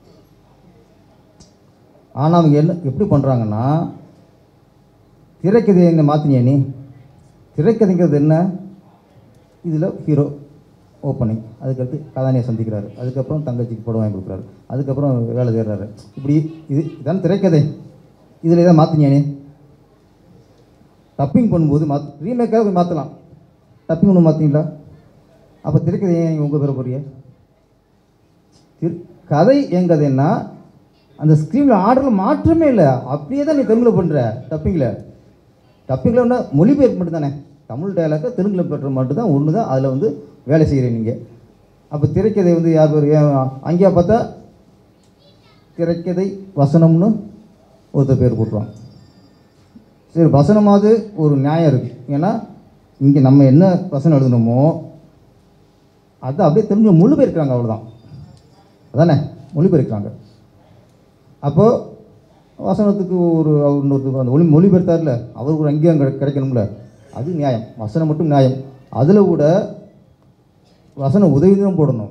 ஆனால் அவங்க என்ன எப்படி பண்ணுறாங்கன்னா, திரைக்கதையை என்ன மாற்றினியா நீ, திரைக்கதைங்கிறது என்ன, இதில் ஹீரோ ஓப்பனிங், அதுக்கடுத்து கதானியை சந்திக்கிறாரு, அதுக்கப்புறம் தங்கச்சிக்கு படம் வாங்கி கொடுக்குறாரு, அதுக்கப்புறம் வேலை தேடுறாரு, இப்படி இது இதான் திரைக்கதை. இதில் எதாவது மாற்றினியானே, டப்பிங் பண்ணும்போது மாத் ரீமேக்காக போய் மாற்றலாம், டப்பிங் ஒன்று மாற்றிங்களா, அப்போ திரைக்கதை ஏன் நீங்கள் உங்கள் பேர போறிய, திரு கதை என் கதைன்னா அந்த ஸ்க்ரீனில் ஆர்டரில் மாற்றமே இல்லை, அப்படியே தான் நீ தமிழில் பண்ணுற. டப்பிங்கில் டப்பிங்கில் ஒன்று மொழிபெயர்ப்பு மட்டும் தானே, தமிழ் டயலாக்கை தெலுங்கில் பெற்ற மட்டும்தான் ஒன்று தான் அதில் வந்து வேலை செய்கிறேன் நீங்கள். அப்போ திரைக்கதை வந்து யார் பேர் அங்கேயா பார்த்தா திரைக்கதை வசனம்னு ஒருத்தர் பேர் போட்டுருவாங்க. சரி, வசனமாவது ஒரு நியாயம் இருக்குது, ஏன்னா இங்கே நம்ம என்ன வசனம் எழுதணுமோ அதை அப்படியே தெலுங்கு மொழிபெயர்க்கிறாங்க, அவ்வளோதான் அதானே, மொழிபெயர்க்கிறாங்க. அப்போது வசனத்துக்கு ஒரு இன்னொருத்துக்கு அந்த ஒளி மொழிபெயர்த்தார்ல அவருக்கு ஒரு அங்கீகாரம் கிடை கிடைக்கணும்ல அது நியாயம். வசனம் மட்டும் நியாயம், அதில் கூட வசனம் உதவி தான் போடணும்,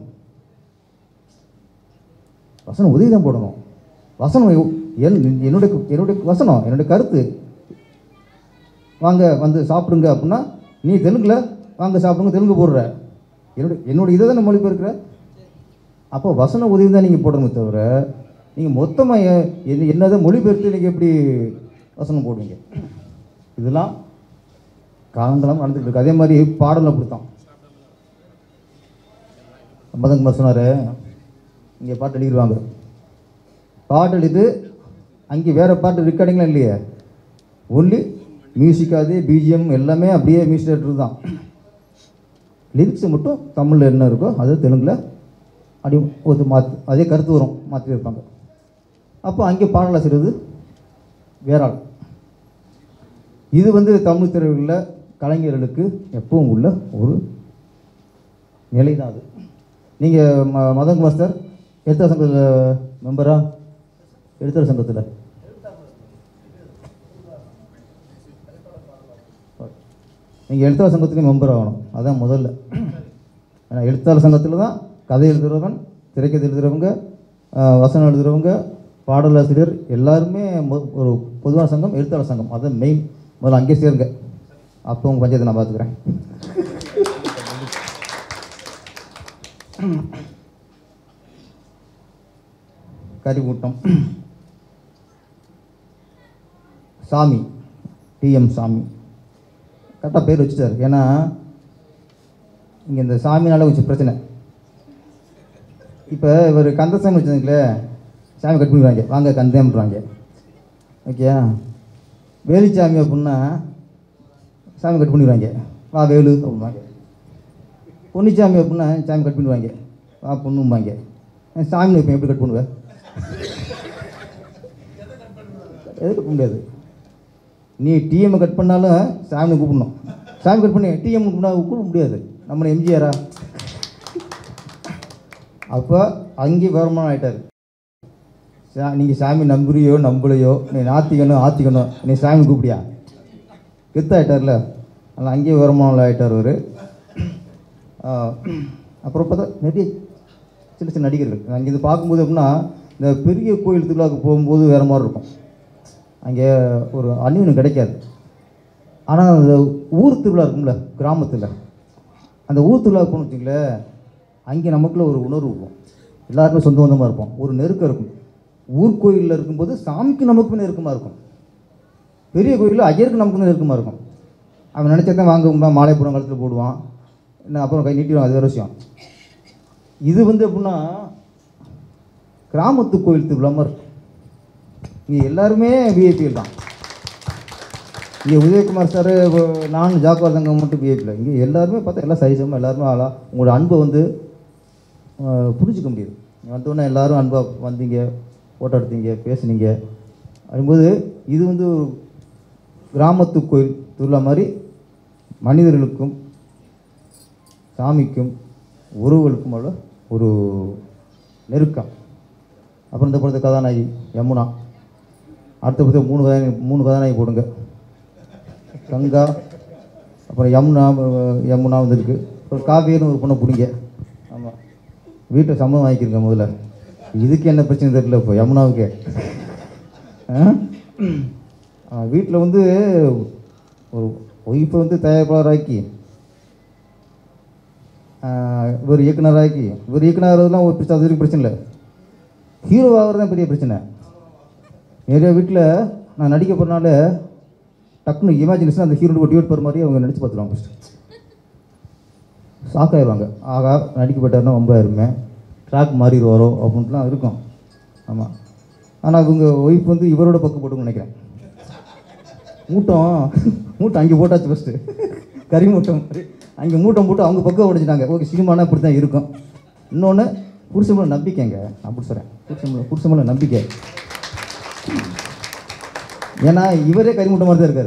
வசனம் உதவி தான் போடணும். வசனம் என் என்னுடைய என்னுடைய வசனம் என்னுடைய கருத்து, வாங்க வந்து சாப்பிடுங்க அப்படின்னா நீ தெலுங்கில் வாங்க சாப்பிடுங்க தெலுங்கு போடுற, என்னுடைய என்னுடைய இதை தான் மொழிபெயர்க்கிற. அப்போ வசன உதவி தான் நீங்கள் போடணுமே தவிர நீங்கள் மொத்தமாக என்ன என்னதான் மொழிபெயர்த்து நீங்கள் எப்படி வசனம் போடுவீங்க. இதெல்லாம் காலங்காலம் நடந்துக்கிட்டு இருக்கு. அதே மாதிரி பாடலும் அப்படித்தான். மதன்குமார் சொன்னார், இங்கே பாட்டு எழுதிடுவாங்க, பாட்டு எழுதிட்டு அங்கே வேறு பாட்டு ரெக்கார்டிங்லாம் இல்லையே, ஒன்லி மியூசிக், அது பிஜிஎம் எல்லாமே அப்படியே மியூசிக் டேரக்டர் தான். லிரிக்ஸை மட்டும் தமிழில் என்ன இருக்கோ அது தெலுங்கில் அப்படி ஒரு மாற்றி அதே கருத்து வரும் மாற்றி இருப்பாங்க. அப்போ அங்கே பாடலாசிரியது வேற ஆள். இது வந்து தமிழ் திரைகளில் கலைஞர்களுக்கு எப்பவும் உள்ள ஒரு நிலை தான் அது. நீங்கள் ம மதன்குமார் சார் எழுத்தாளர் சங்கத்தில் மெம்பரா, எழுத்தாளர் சங்கத்தில் நீங்கள் எழுத்தாளர் சங்கத்துலேயும் மெம்பர் ஆகணும், அதான் முதல்ல. ஏன்னா எழுத்தாளர் சங்கத்தில் தான் கதை எழுதுகிறவன், திரைக்கதை எழுதுகிறவங்க, வசனம் எழுதுகிறவங்க, பாடலாசிரியர் எல்லாருமே ஒரு பொதுவான சங்கம் எழுத்தாளர் சங்கம், அதான் மெயின். முதல்ல அங்கே சேருங்க, அப்போ உங்கள் பஞ்சாயத்தை நான் பார்த்துக்கிறேன். கறி கூட்டம் சாமி, டிஎம் சாமி கரெக்டாக பேர் வச்சுட்டார். ஏன்னா இங்கே இந்த சாமினால கொஞ்சம் பிரச்சனை. இப்போ இவர் கந்தசாமி வச்சுருந்தீங்களே, சாமி கட் பண்ணிடுவாங்க, வாங்க கந்தேன்றாங்க. ஓகே, வேலுச்சாமி அப்படின்னா சாமி கட் பண்ணிடுவாங்க, வா வேலு அப்படின்வாங்க. பொன்னிச்சாமி அப்படின்னா சாமி கட் பண்ணிடுவாங்க, வா பொண்ணும்பாங்க. சாமி இப்போ எப்படி கட் பண்ணுவேன்? எதுக்கு கட் பண்ண முடியாது? நீ டிஎம்ஐ கட் பண்ணாலும் சாமி கூப்பிடணும். சாமி கட் பண்ணி டிஎம் கூப்பிடா கூப்பிட முடியாது. நம்மளை எம்ஜிஆரா? அப்போ அங்கே வருமானம் ஆகிட்டார். சா நீங்கள் சாமி நம்புறியோ நம்பலையோ, நீ நாத்திக்கணும் ஆத்திக்கணும், நீ சாமி கூப்பிடியா? கெத்தாயிட்டார்ல, அதனால் அங்கேயே வருமானம் ஆகிட்டார் அவர். அப்புறம் பார்த்தா நிறைய சின்ன சின்ன நடிகர்கள் அங்கேருந்து பார்க்கும்போது அப்படின்னா, இந்த பெரிய கோயில் திருவிழாவுக்கு போகும்போது வேறு மாதிரி இருக்கும். அங்கே ஒரு அந்நியனும் கிடைக்காது. ஆனால் அந்த ஊர் திருவிழா இருக்கும்ல கிராமத்தில், அந்த ஊர் திருவிழா போகணும்னு வச்சுங்களேன், அங்கே நமக்குள்ள ஒரு உணர்வு இருக்கும். எல்லாருமே சொந்த சொந்தமாக இருப்போம், ஒரு நெருக்கம் இருக்கும். ஊர் கோயிலில் இருக்கும்போது சாமிக்கு நமக்கு நெருக்கமாக இருக்கும். பெரிய கோயிலில் ஐயருக்கு நமக்கு நெருக்கமாக இருக்கும். அவன் நினச்சதான் வாங்க மாலைப்புறம் கழுத்தில் போடுவான், என்ன அப்புறம் கை நீட்டிடுவான், அது வேறு விஷயம். இது வந்து எப்படின்னா கிராமத்து கோயில் திருவிழா மாதிரி இருக்கும். இங்கே எல்லாருமே விஐபிஎல் தான். இங்கே உதயகுமார் சார், நான் ஜாக்குவார் தங்கம் மட்டும் விஐபியில். இங்கே எல்லாருமே பார்த்தா எல்லாம் சரிசமாக எல்லாருமே ஆளா. உங்களோட அன்பை வந்து புரிஞ்சிக்க முடியுது. வந்தோடனே எல்லோரும் அன்பாக வந்தீங்க, ஃபோட்டோ எடுத்தீங்க, பேசுனீங்க. அப்படிங்கும்போது இது வந்து ஒரு கிராமத்து கோயில் திருவிழா மாதிரி மனிதர்களுக்கும் சாமிக்கும் உறவுகளுக்கும் உள்ள ஒரு நெருக்கம். அப்புறம் இந்த படத்தை கதாநாயகி யமுனா, அடுத்த படத்தை மூணு கதாநாயகி மூணு கதாநாயகி போடுங்க. கங்கா, அப்புறம் யமுனா யமுனா வந்துருக்கு. அப்புறம் காவேரின்னு ஒரு பொண்ணை பிடிங்க. ஆமாம், வீட்டில் சம்மதம் வாங்கிக்கிறங்க முதல்ல. இதுக்கு என்ன பிரச்சனை தெரியல இப்போ யமுனாவுக்கு. வீட்டில் வந்து ஒரு ஒய்ஃபை வந்து தயாரிப்பாளராக்கி, இவர் இயக்குனராக்கி, இவர் இயக்குனர்லாம் ஒரு பிரச்சனை, அது வரைக்கும் பிரச்சனை இல்லை. ஹீரோ ஆகிறது தான் பெரிய பிரச்சனை. நிறைய வீட்டில் நான் நடிக்க போகிறனால டக்குன்னு இமேஜினேஷன் அந்த ஹீரோட டியூட் போகிற மாதிரி அவங்க நடிச்சு பார்த்துருவாங்க. ஃபஸ்ட்டு ஷாக் ஆயிடுவாங்க, ஆகா நடிக்க போயிட்டாருன்னா ரொம்ப இருமே ட்ராக் மாறிடுவாரோ அப்படின்ட்டுலாம் இருக்கும். ஆமாம், ஆனால் இவங்க ஒய்ஃப் வந்து இவரோட பக்கம் போட்டுன்னு நினைக்கிறேன். மூட்டம் மூட்டை அங்கே போட்டாச்சு ஃபஸ்ட்டு, கறி மூட்டம் அங்கே மூட்டம் போட்டு அவங்க பக்கம் உடைச்சிட்டாங்க. ஓகே, சினிமானா இப்படி தான் இருக்கும். இன்னொன்று புருஷன் மேலே நம்பிக்கைங்க, அப்படி சொல்கிறேன். புருஷன் மேலே புருஷன் மேலே நம்பிக்கை. ஏன்னா இவரே கறி மூட்டை மாதிரி தான் இருக்காரு.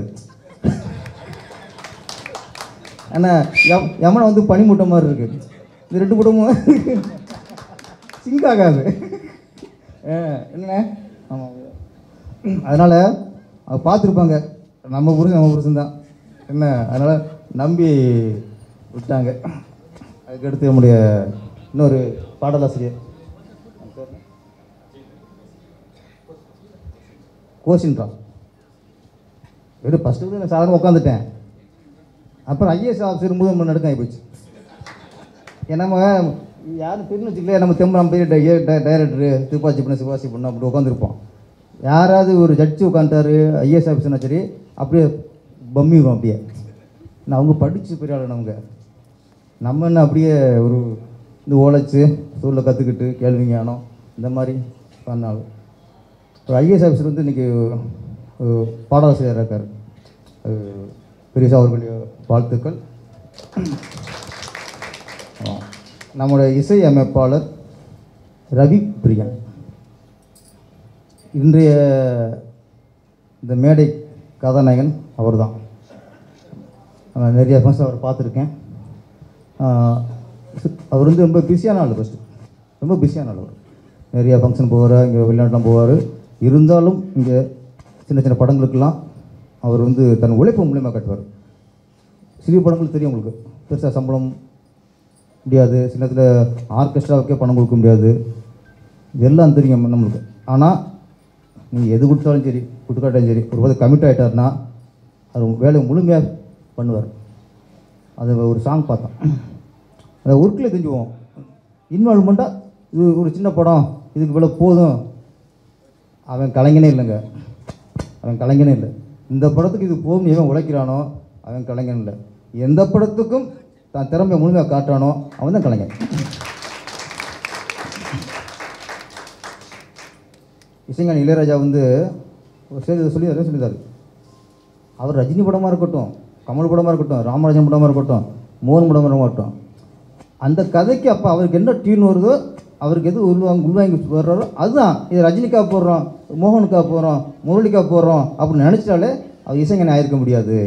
ஆனால் எம் யமனை வந்து பனி மூட்டை மாதிரி இருக்குது. இந்த ரெண்டு மூட்டமும் சிங்க் ஆகாது. என்ன ஆமாம், அதனால் அவங்க பார்த்துருப்பாங்க நம்ம புருஷன் நம்ம புருஷன் தான் என்ன, அதனால் நம்பி விட்டாங்க. அதுக்கடுத்து நம்முடைய இன்னொரு பாடலாசிரியர் கோஷின்றா. வெறும் ஃபஸ்ட்டு வந்து நான் சாதாரண உட்காந்துட்டேன். அப்புறம் ஐஏஎஸ் ஆஃபீஸர் இருக்கும்போது நம்ம நடுக்கம் ஆகி போச்சு. ஏன்னா நம்ம யாரும் தெரிஞ்சு வச்சுக்கலையே, நம்ம தெம்பு நம்ம பெரிய டைரக்டரு திருப்பாச்சி பண்ண சிவாசி பண்ண அப்படி உட்காந்துருப்போம். யாராவது ஒரு ஜட்ஜு உட்காந்துட்டாரு ஐஏஎஸ் ஆஃபீஸர்னா சரி, அப்படியே பம்மிடுவோம். அப்படியே நான் அவங்க படித்து பெரிய ஆள், அவங்க நம்ம என்ன அப்படியே ஒரு இந்த ஓலைச்சு சூழலை கற்றுக்கிட்டு கேள்வி ஞானம் இந்த மாதிரி பண்ணாலும். ஒரு ஐஏஎஸ் ஆஃபீஸர் வந்து இன்றைக்கி பாடலாசிரியராக இருக்கார். பெரியசா அவர்களுடைய வாழ்த்துக்கள். நம்முடைய இசை அமைப்பாளர் ரவி பிரியன் இன்றைய இந்த மேடை கதாநாயகன் அவர் தான். நான் நிறைய ஃபங்க்ஷன் அவர் பார்த்துருக்கேன். அவர் வந்து ரொம்ப பிஸியான ஆள். ஃபஸ்ட்டு ரொம்ப பிஸியான ஆள். அவர் நிறைய ஃபங்க்ஷன் போவார், இங்கே வெளிநாட்டுலாம் போவார். இருந்தாலும் இங்கே சின்ன சின்ன படங்களுக்கெல்லாம் அவர் வந்து தன் உழைப்பு மூலியமாக கட்டுவார். சிறிய படங்கள் தெரியும் உங்களுக்கு, பெருசாக சம்பளம் முடியாது, சில நேரத்தில் ஆர்கெஸ்ட்ராவுக்கே பணம் கொடுக்க முடியாது, இதெல்லாம் தெரியும் நம்மளுக்கு. ஆனால் நீங்கள் எது கொடுத்தாலும் சரி, கொடுக்காட்டாலும் சரி, ஒரு பார்த்து கமிட் ஆகிட்டார்னா அது வேலையை முழுமையாக பண்ணுவார். அது ஒரு சாங் பார்த்தோம், அந்த ஒர்க்கில் தெரிஞ்சுவோம். இன்வால்வ்மெண்ட்டாக இது ஒரு சின்ன படம், இதுக்கு இவ்வளோ போதும். அவன் கலைஞனே இல்லைங்க, அவன் கலைஞனே இல்லை. இந்த படத்துக்கு இது போகும் எவன் உழைக்கிறானோ அவன் கலைஞன் இல்லை. எந்த படத்துக்கும் தான் திறமையை முழுமையாக காட்டுறானோ அவன் தான் கலைஞன். இசைஞானி இளையராஜா வந்து ஒரு சரி சொல்லி அதே சொல்லியிருந்தார். அவர் ரஜினி படமாக இருக்கட்டும், கமல் படமாக இருக்கட்டும், ராமராஜன் படமாக இருக்கட்டும், மோகன் படமாக இருக்கட்டும், அந்த கதைக்கு அப்போ அவருக்கு என்ன டியூன் வருதோ, அவருக்கு எது உள்வாங்க உள்வாங்கி வர்றாரோ அதுதான். இது ரஜினிக்காக போடுறோம், மோகனுக்காக போடுறோம், முரளிக்காக போடுறோம் அப்படின்னு நினச்சிட்டாலே அவர் இசைஞானி ஆயிருக்க முடியாது.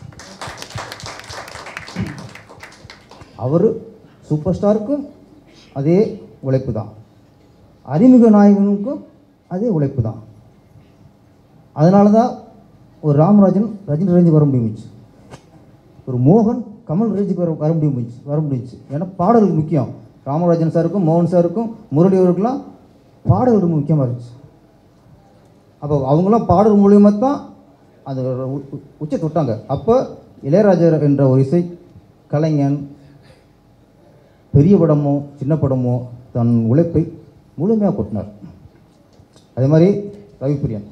அவர் சூப்பர் ஸ்டாருக்கும் அதே உழைப்பு தான், அறிமுக நாயகனுக்கும் அதே உழைப்பு தான். அதனால தான் ஒரு ராமராஜன் ரஜினி ரேஞ்சுக்கு வர முடிஞ்சிச்சு, ஒரு மோகன் கமல் ரேஞ்சுக்கு வர வர முடியும் வர முடிஞ்சிச்சு. ஏன்னா பாடல்கள் முக்கியம். ராமராஜன் சாருக்கும் மோகன் சாருக்கும் முரளி அவருக்கெல்லாம் பாடல்கள் ரொம்ப முக்கியமாக இருந்துச்சு. அப்போ அவங்களாம் பாடல் மூலியமாக தான் அது உச்ச தொட்டாங்க. அப்போ இளையராஜா என்ற ஒரு இசை கலைஞன் பெரிய படமோ சின்ன படமோ தன் உழைப்பை முழுமையாக கொட்டினார். அதே மாதிரி ரவிப்பிரியன்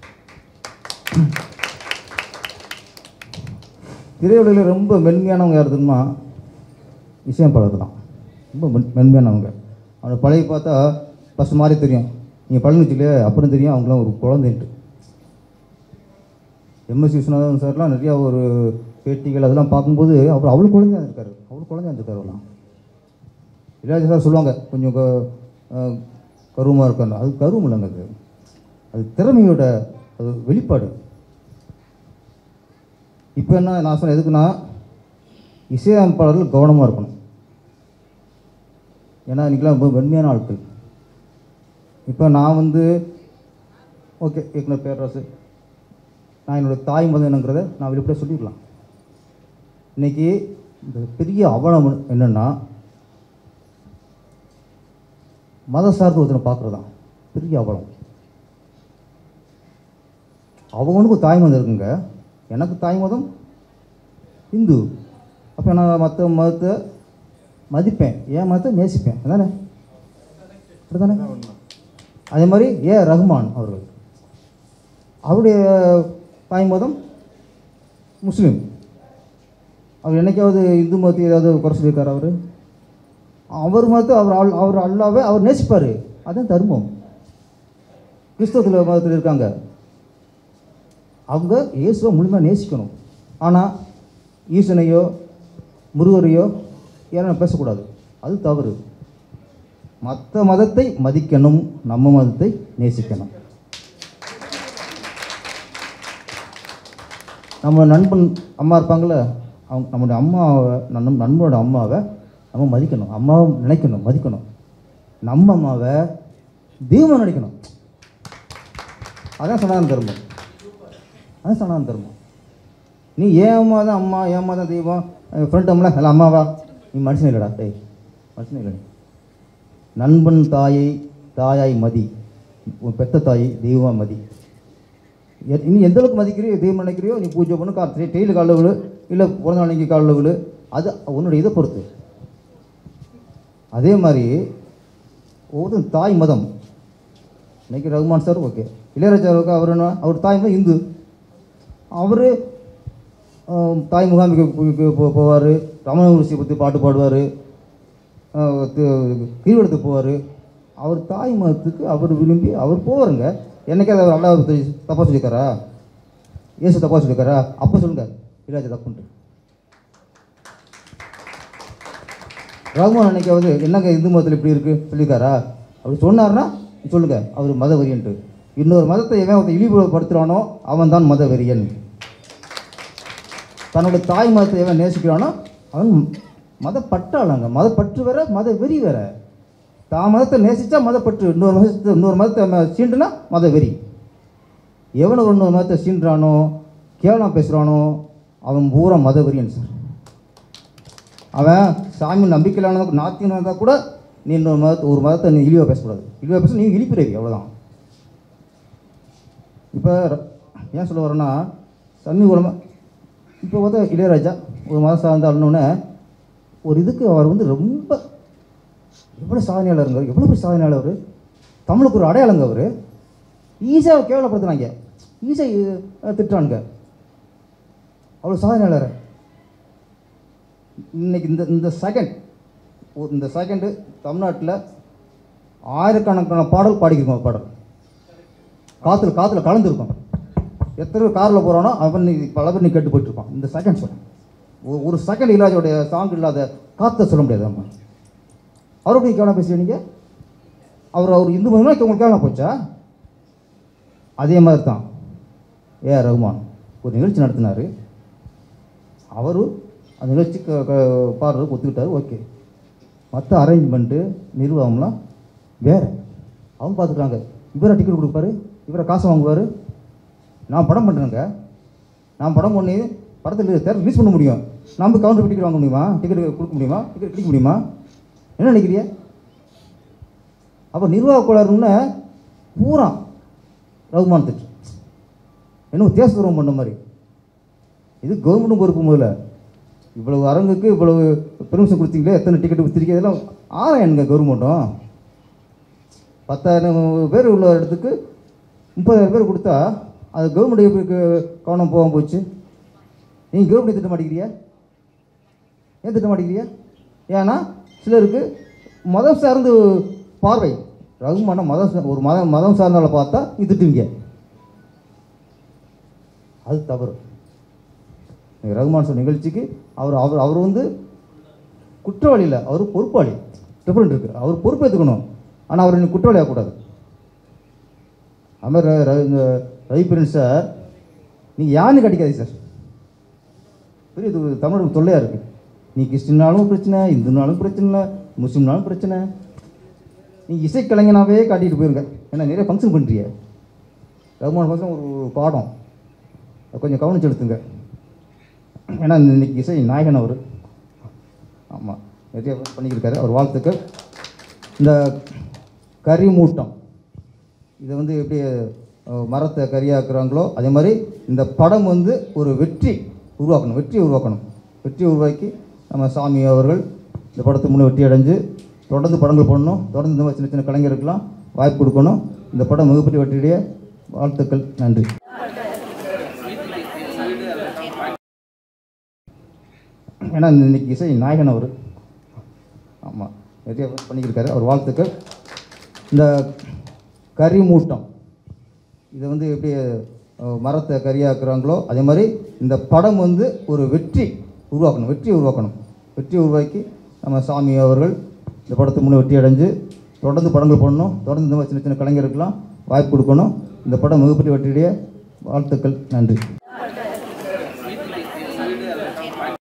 திரையுலகில் ரொம்ப மென்மையானவங்க யார் தெரியுமா? இசையமைப்பாளர் தான். ரொம்ப மென் மென்மையானவங்க. அவனை பழைய பார்த்தா ஃபஸ்ட் மாதிரி தெரியும், நீங்கள் பழனி வச்சுக்கலையே அப்புறம் தெரியும் அவங்களாம் ஒரு குழந்தைன்ட்டு. எம்எஸ் விஸ்வநாதன் சார்லாம் நிறையா ஒரு பேட்டிகள் அதெல்லாம் பார்க்கும்போது அவர் அவ்வளோ குழந்தையாக இருக்கார், அவ்வளோ குழந்தையாக இருக்கார். அவர்லாம் இளையராஜா சார் சொல்லுவாங்க கொஞ்சம் கருவமாக இருக்காங்க. அது கருவம் இல்லைங்க, அது அது திறமையோட அது வெளிப்பாடு. இப்போ என்ன நான் சொன்னேன் எதுக்குன்னா, இசையமைப்பாளர்கள் கவனமாக இருக்கணும். ஏன்னா இன்றைக்கெலாம் ரொம்ப வெண்மையான ஆட்கள். இப்போ நான் வந்து ஓகே இயக்குனர் பேரரசு, நான் என்னோடய தாய் மதம் என்னங்கிறத நான் வெளிப்படையாக சொல்லிடலாம். இன்றைக்கி இந்த பெரிய அவலம் என்னென்னா, மத சார்ந்து ஒருத்தனை பார்க்குறது தான் பெரிய அவலம். அவனுக்கு தாய் மதம் இருக்குங்க, எனக்கு தாய் மதம் இந்து. அப்போ நான் மற்ற மதத்தை மதிப்பேன், ஏன் மதத்தை நேசிப்பேன், அதானே அப்படிதானே? அதே மாதிரி ஏ ரஹ்மான் அவர்கள், அவருடைய தாய் மதம் முஸ்லீம். அவர் என்னைக்காவது இந்து மதத்தை ஏதாவது குறை சொல்லியிருக்கார்? அவர் அவர் மதத்தை அவர் அல் அவர் அல்லாவே அவர் நேசிப்பார், அதுதான் தர்மம். கிறிஸ்தவத்தில் மதத்தில் இருக்காங்க, அவங்க இயேசுவை முழுமையாக நேசிக்கணும். ஆனால் ஈசனையோ முருகரையோ யாரும் பேசக்கூடாது, அது தவறு. மற்ற மதத்தை மதிக்கணும், நம்ம மதத்தை நேசிக்கணும். நம்ம நண்பன் அம்மா இருப்பாங்களே, அவங்க நம்மளுடைய அம்மாவை நம் நண்பனோட அம்மாவை நம்ம மதிக்கணும், அம்மாவை நினைக்கணும், மதிக்கணும். நம்ம அம்மாவை தெய்வம் நினைக்கணும். அதான் சனாதன தர்மம், அதான் சனாதன தர்மம். நீ ஏன் அம்மா தான் அம்மா, ஏம்மா தான் தெய்வம், ஃப்ரெண்ட் அம்மா இல்லை அம்மாவா, நீ மனுஷன் இல்லைடா, டேய் மனுஷன் இல்லை. நண்பன் தாயை தாயாய் மதி, உன் பெத்த தாயை தெய்வமாக மதி. நீ எந்த அளவுக்கு மதிக்கிறியோ தெய்வம் நினைக்கிறியோ, நீ பூஜை பண்ணு, கா டெய்லி காலில் விழு, இல்லை பிறந்த நாளைக்கு காலில் விழு, அது உன்னுடைய இதை பொறுத்து. அதே மாதிரி ஒவ்வொரு தாய் மதம். இன்னைக்கு ரகுமான் சார் ஓகே, இளையராஜாவுக்கு அவர் என்ன, அவர் தாய் மதம் இந்து. அவர் தாய் முகாமிக்கு போவார், ரமண மகரிஷியை பற்றி பாட்டு பாடுவார், கிரிவலத்துக்கு போவார். அவர் தாய் மதத்துக்கு அவர் விரும்பி அவர் போவாருங்க. என்னைக்காவது அவர் அல்லாஹ் தப்பாக சொல்லியிருக்காரா, இயேசு தப்பாக சொல்லியிருக்காரா? அப்போ சொல்லுங்கள் இளையராஜா தப்புன்ட்டு. ரகுமான் அன்னைக்காவது என்னங்க இந்து மதத்தில் இப்படி இருக்குது சொல்லியிருக்காரா? அப்படி சொன்னார்னா சொல்லுங்கள் அவர் மதவெறியன்ட்டு. இன்னொரு மதத்தை எவன் ஒருத்தன் இழிவுபடுத்துகிறானோ அவன் தான் மதவெறியன். தன்னோட தாய் மதத்தை எவன் நேசிக்கிறானோ அவன் மதப்பற்றாளங்க. மதப்பற்று வேற, மத வெறி வேற. தான் மதத்தை நேசித்தா மதப்பற்று, இன்னொரு மதத்தை இன்னொரு மதத்தை சீண்டுனா மத வெறி. எவனை ஒரு இன்னொரு மதத்தை சீண்டுறானோ கேவலம் பேசுகிறானோ அவன் பூரா மதவெறியன் சார். அவன் சாமி நம்பிக்கையிலான நாத்தின்னு வந்தால் கூட நீ இன்னொரு மதத்தை ஒரு மதத்தை நீ இழிவாக பேசக்கூடாது. இழிவாக பேச நீ இழிப்பிறவி, அவ்வளோதான். இப்போ ஏன் சொல்ல வரேன்னா, சமீபமாக இப்போ பார்த்தா இளையராஜா ஒரு மதம் சார்ந்தாலுன்னொன்னே ஒரு இதுக்கு அவர் வந்து ரொம்ப எவ்வளோ சாதனையாளருங்க, எவ்வளோ பெரிய சாதனையாளர். தமிழுக்கு ஒரு அடையாளங்க. அவர் ஈஸியாக கேவலப்படுத்துனாங்க, ஈஸியாக திட்டுறானுங்க. அவ்வளோ சாதனையாளர். இன்னைக்கு இந்த இந்த செகண்ட் இந்த செகண்டு தமிழ்நாட்டில் ஆயிரக்கணக்கான பாடல் பாடிக்கிருக்கோம். பாடல் காற்றுல காற்றுல கலந்துருக்கோம். எத்தனை பேர் காரில் போகிறானோ அவன் நீ பல பேர் நீ கேட்டு போயிட்டுருப்பான். இந்த செகண்ட் சொல்கிறேன், ஒரு செகண்ட் இல்லாதோடைய சாங் இல்லாத காற்றை சொல்ல முடியாது. நம்ம அவரை எப்படி கேவலம் பேசுவீங்க? அவர் அவர் இந்து மதம்னா உங்களுக்கு கேவலம் போச்சா? அதே மாதிரி தான் ஏ ஆர் ரஹ்மான் ஒரு நிகழ்ச்சி நடத்தினார். அவர் அந்த நிகழ்ச்சி பாடுறதுக்கு ஒத்துக்கிட்டார். ஓகே, மற்ற அரேஞ்ச்மெண்ட்டு நிர்வாகம்லாம் வேறு. அவங்க பார்த்துக்கிறாங்க. இவரை டிக்கெட் கொடுப்பாரு, இவரை காசு வாங்குவார். நான் படம் பண்ணுறேங்க, நான் படம் பண்ணி படத்தில் தேர் ரிலீஸ் பண்ண முடியும். நம்ம கவுண்டர் டிக்கெட் வாங்க முடியுமா? டிக்கெட் கொடுக்க முடியுமா? டிக்கெட் கிடைக்க முடியுமா? என்ன நினைக்கிறிய? அப்போ நிர்வாக கோளாறுன்னு பூரா ரகுமான் திட்டு என்ன தேசத்துவம் பண்ண மாதிரி. இது கவர்மெண்ட்டும் பொறுப்பு. முதல்ல இவ்வளவு அரங்குக்கு இவ்வளவு பெர்மிஷன் கொடுத்தீங்களே, எத்தனை டிக்கெட் கொடுத்துருக்கீங்க, இதெல்லாம் ஆறாயிரங்க கவர்மெண்ட்டும். பத்தாயிரம் பேர் உள்ள இடத்துக்கு முப்பதாயிரம் பேர் கொடுத்தா அது கவர்மெண்ட் எப்படி கவனம் போகாமல் போச்சு? நீங்கள் கவர்மெண்ட் திட்ட மாட்டேங்கிறியா? ஏன் திட்ட மாட்டேங்கிறியா? ஏன்னா சிலருக்கு மதம் சார்ந்து பார்வை. ரகுமான மதம் ஒரு மதம் மதம் சார்ந்தால பார்த்தா நீ திட்டுவீங்க, அது தவறு. ரகுமான் சொன்ன நிகழ்ச்சிக்கு அவர் அவர் அவர் வந்து குற்றவாளி இல்லை, அவர் பொறுப்பாளி. டிஃப்ரெண்ட் இருக்குது. அவர் பொறுப்பு எடுத்துக்கணும், ஆனால் அவர் இன்னும் குற்றவாளி ஆகக்கூடாது. அதுமாதிரி இந்த ரவி பிரின் சார், நீங்கள் யாருன்னு கட்டிக்காதீங்க சார். பெரிய இது தமிழ் தொல்லையாக இருக்குது. நீ கிறிஸ்டின்னாலும் பிரச்சனை, இந்துனாலும் பிரச்சனை, முஸ்லீம்னாலும் பிரச்சனை. நீங்கள் இசைக்கலைஞனாகவே காட்டிகிட்டு போயிருங்க. ஏன்னா நிறைய ஃபங்க்ஷன் பண்ணுறிய. ரகுமான் ஃபங்க்ஷன் ஒரு பாடம், கொஞ்சம் கவனம் செலுத்துங்க. ஏன்னா இன்னைக்கு இசை நாயகன் அவர். ஆமாம், நிறைய பண்ணிக்கிருக்காரு. அவர் வாழ்த்துக்கள். இந்த கறி மூட்டம் இதை வந்து எப்படி மரத்தை கறியாக்குறாங்களோ அதே மாதிரி இந்த படம் வந்து ஒரு வெற்றி உருவாக்கணும். வெற்றி உருவாக்கணும். வெற்றி உருவாக்கி நம்ம சாமி அவர்கள் இந்த படத்தை முன்னே வெற்றி அடைஞ்சு தொடர்ந்து படங்கள் பண்ணணும். தொடர்ந்து இந்த மாதிரி சின்ன சின்ன கலைஞருக்கெல்லாம் வாய்ப்பு கொடுக்கணும். இந்த படம் மிகப்பெரிய வெற்றியுடைய வாழ்த்துக்கள். நன்றி. ஏன்னா இன்னைக்கு இசை நாயகன் அவர். ஆமாம், நிறைய பண்ணிக்கிருக்காரு. அவர் வாழ்த்துக்கள். இந்த கறி மூட்டம் இதை வந்து எப்படி மரத்தை கறியாக்குறாங்களோ அதே மாதிரி இந்த படம் வந்து ஒரு வெற்றி உருவாக்கணும். வெற்றி உருவாக்கணும். வெற்றி உருவாக்கி நம்ம சாமி அவர்கள் இந்த படத்தை முன்னே வெற்றி அடைஞ்சு தொடர்ந்து படங்கள் பண்ணணும். தொடர்ந்து இந்த மாதிரி சின்ன சின்ன கலைஞருக்கெல்லாம் வாய்ப்பு கொடுக்கணும். இந்த படம் மிகப்பெரிய வெற்றியுடைய வாழ்த்துக்கள். நன்றி.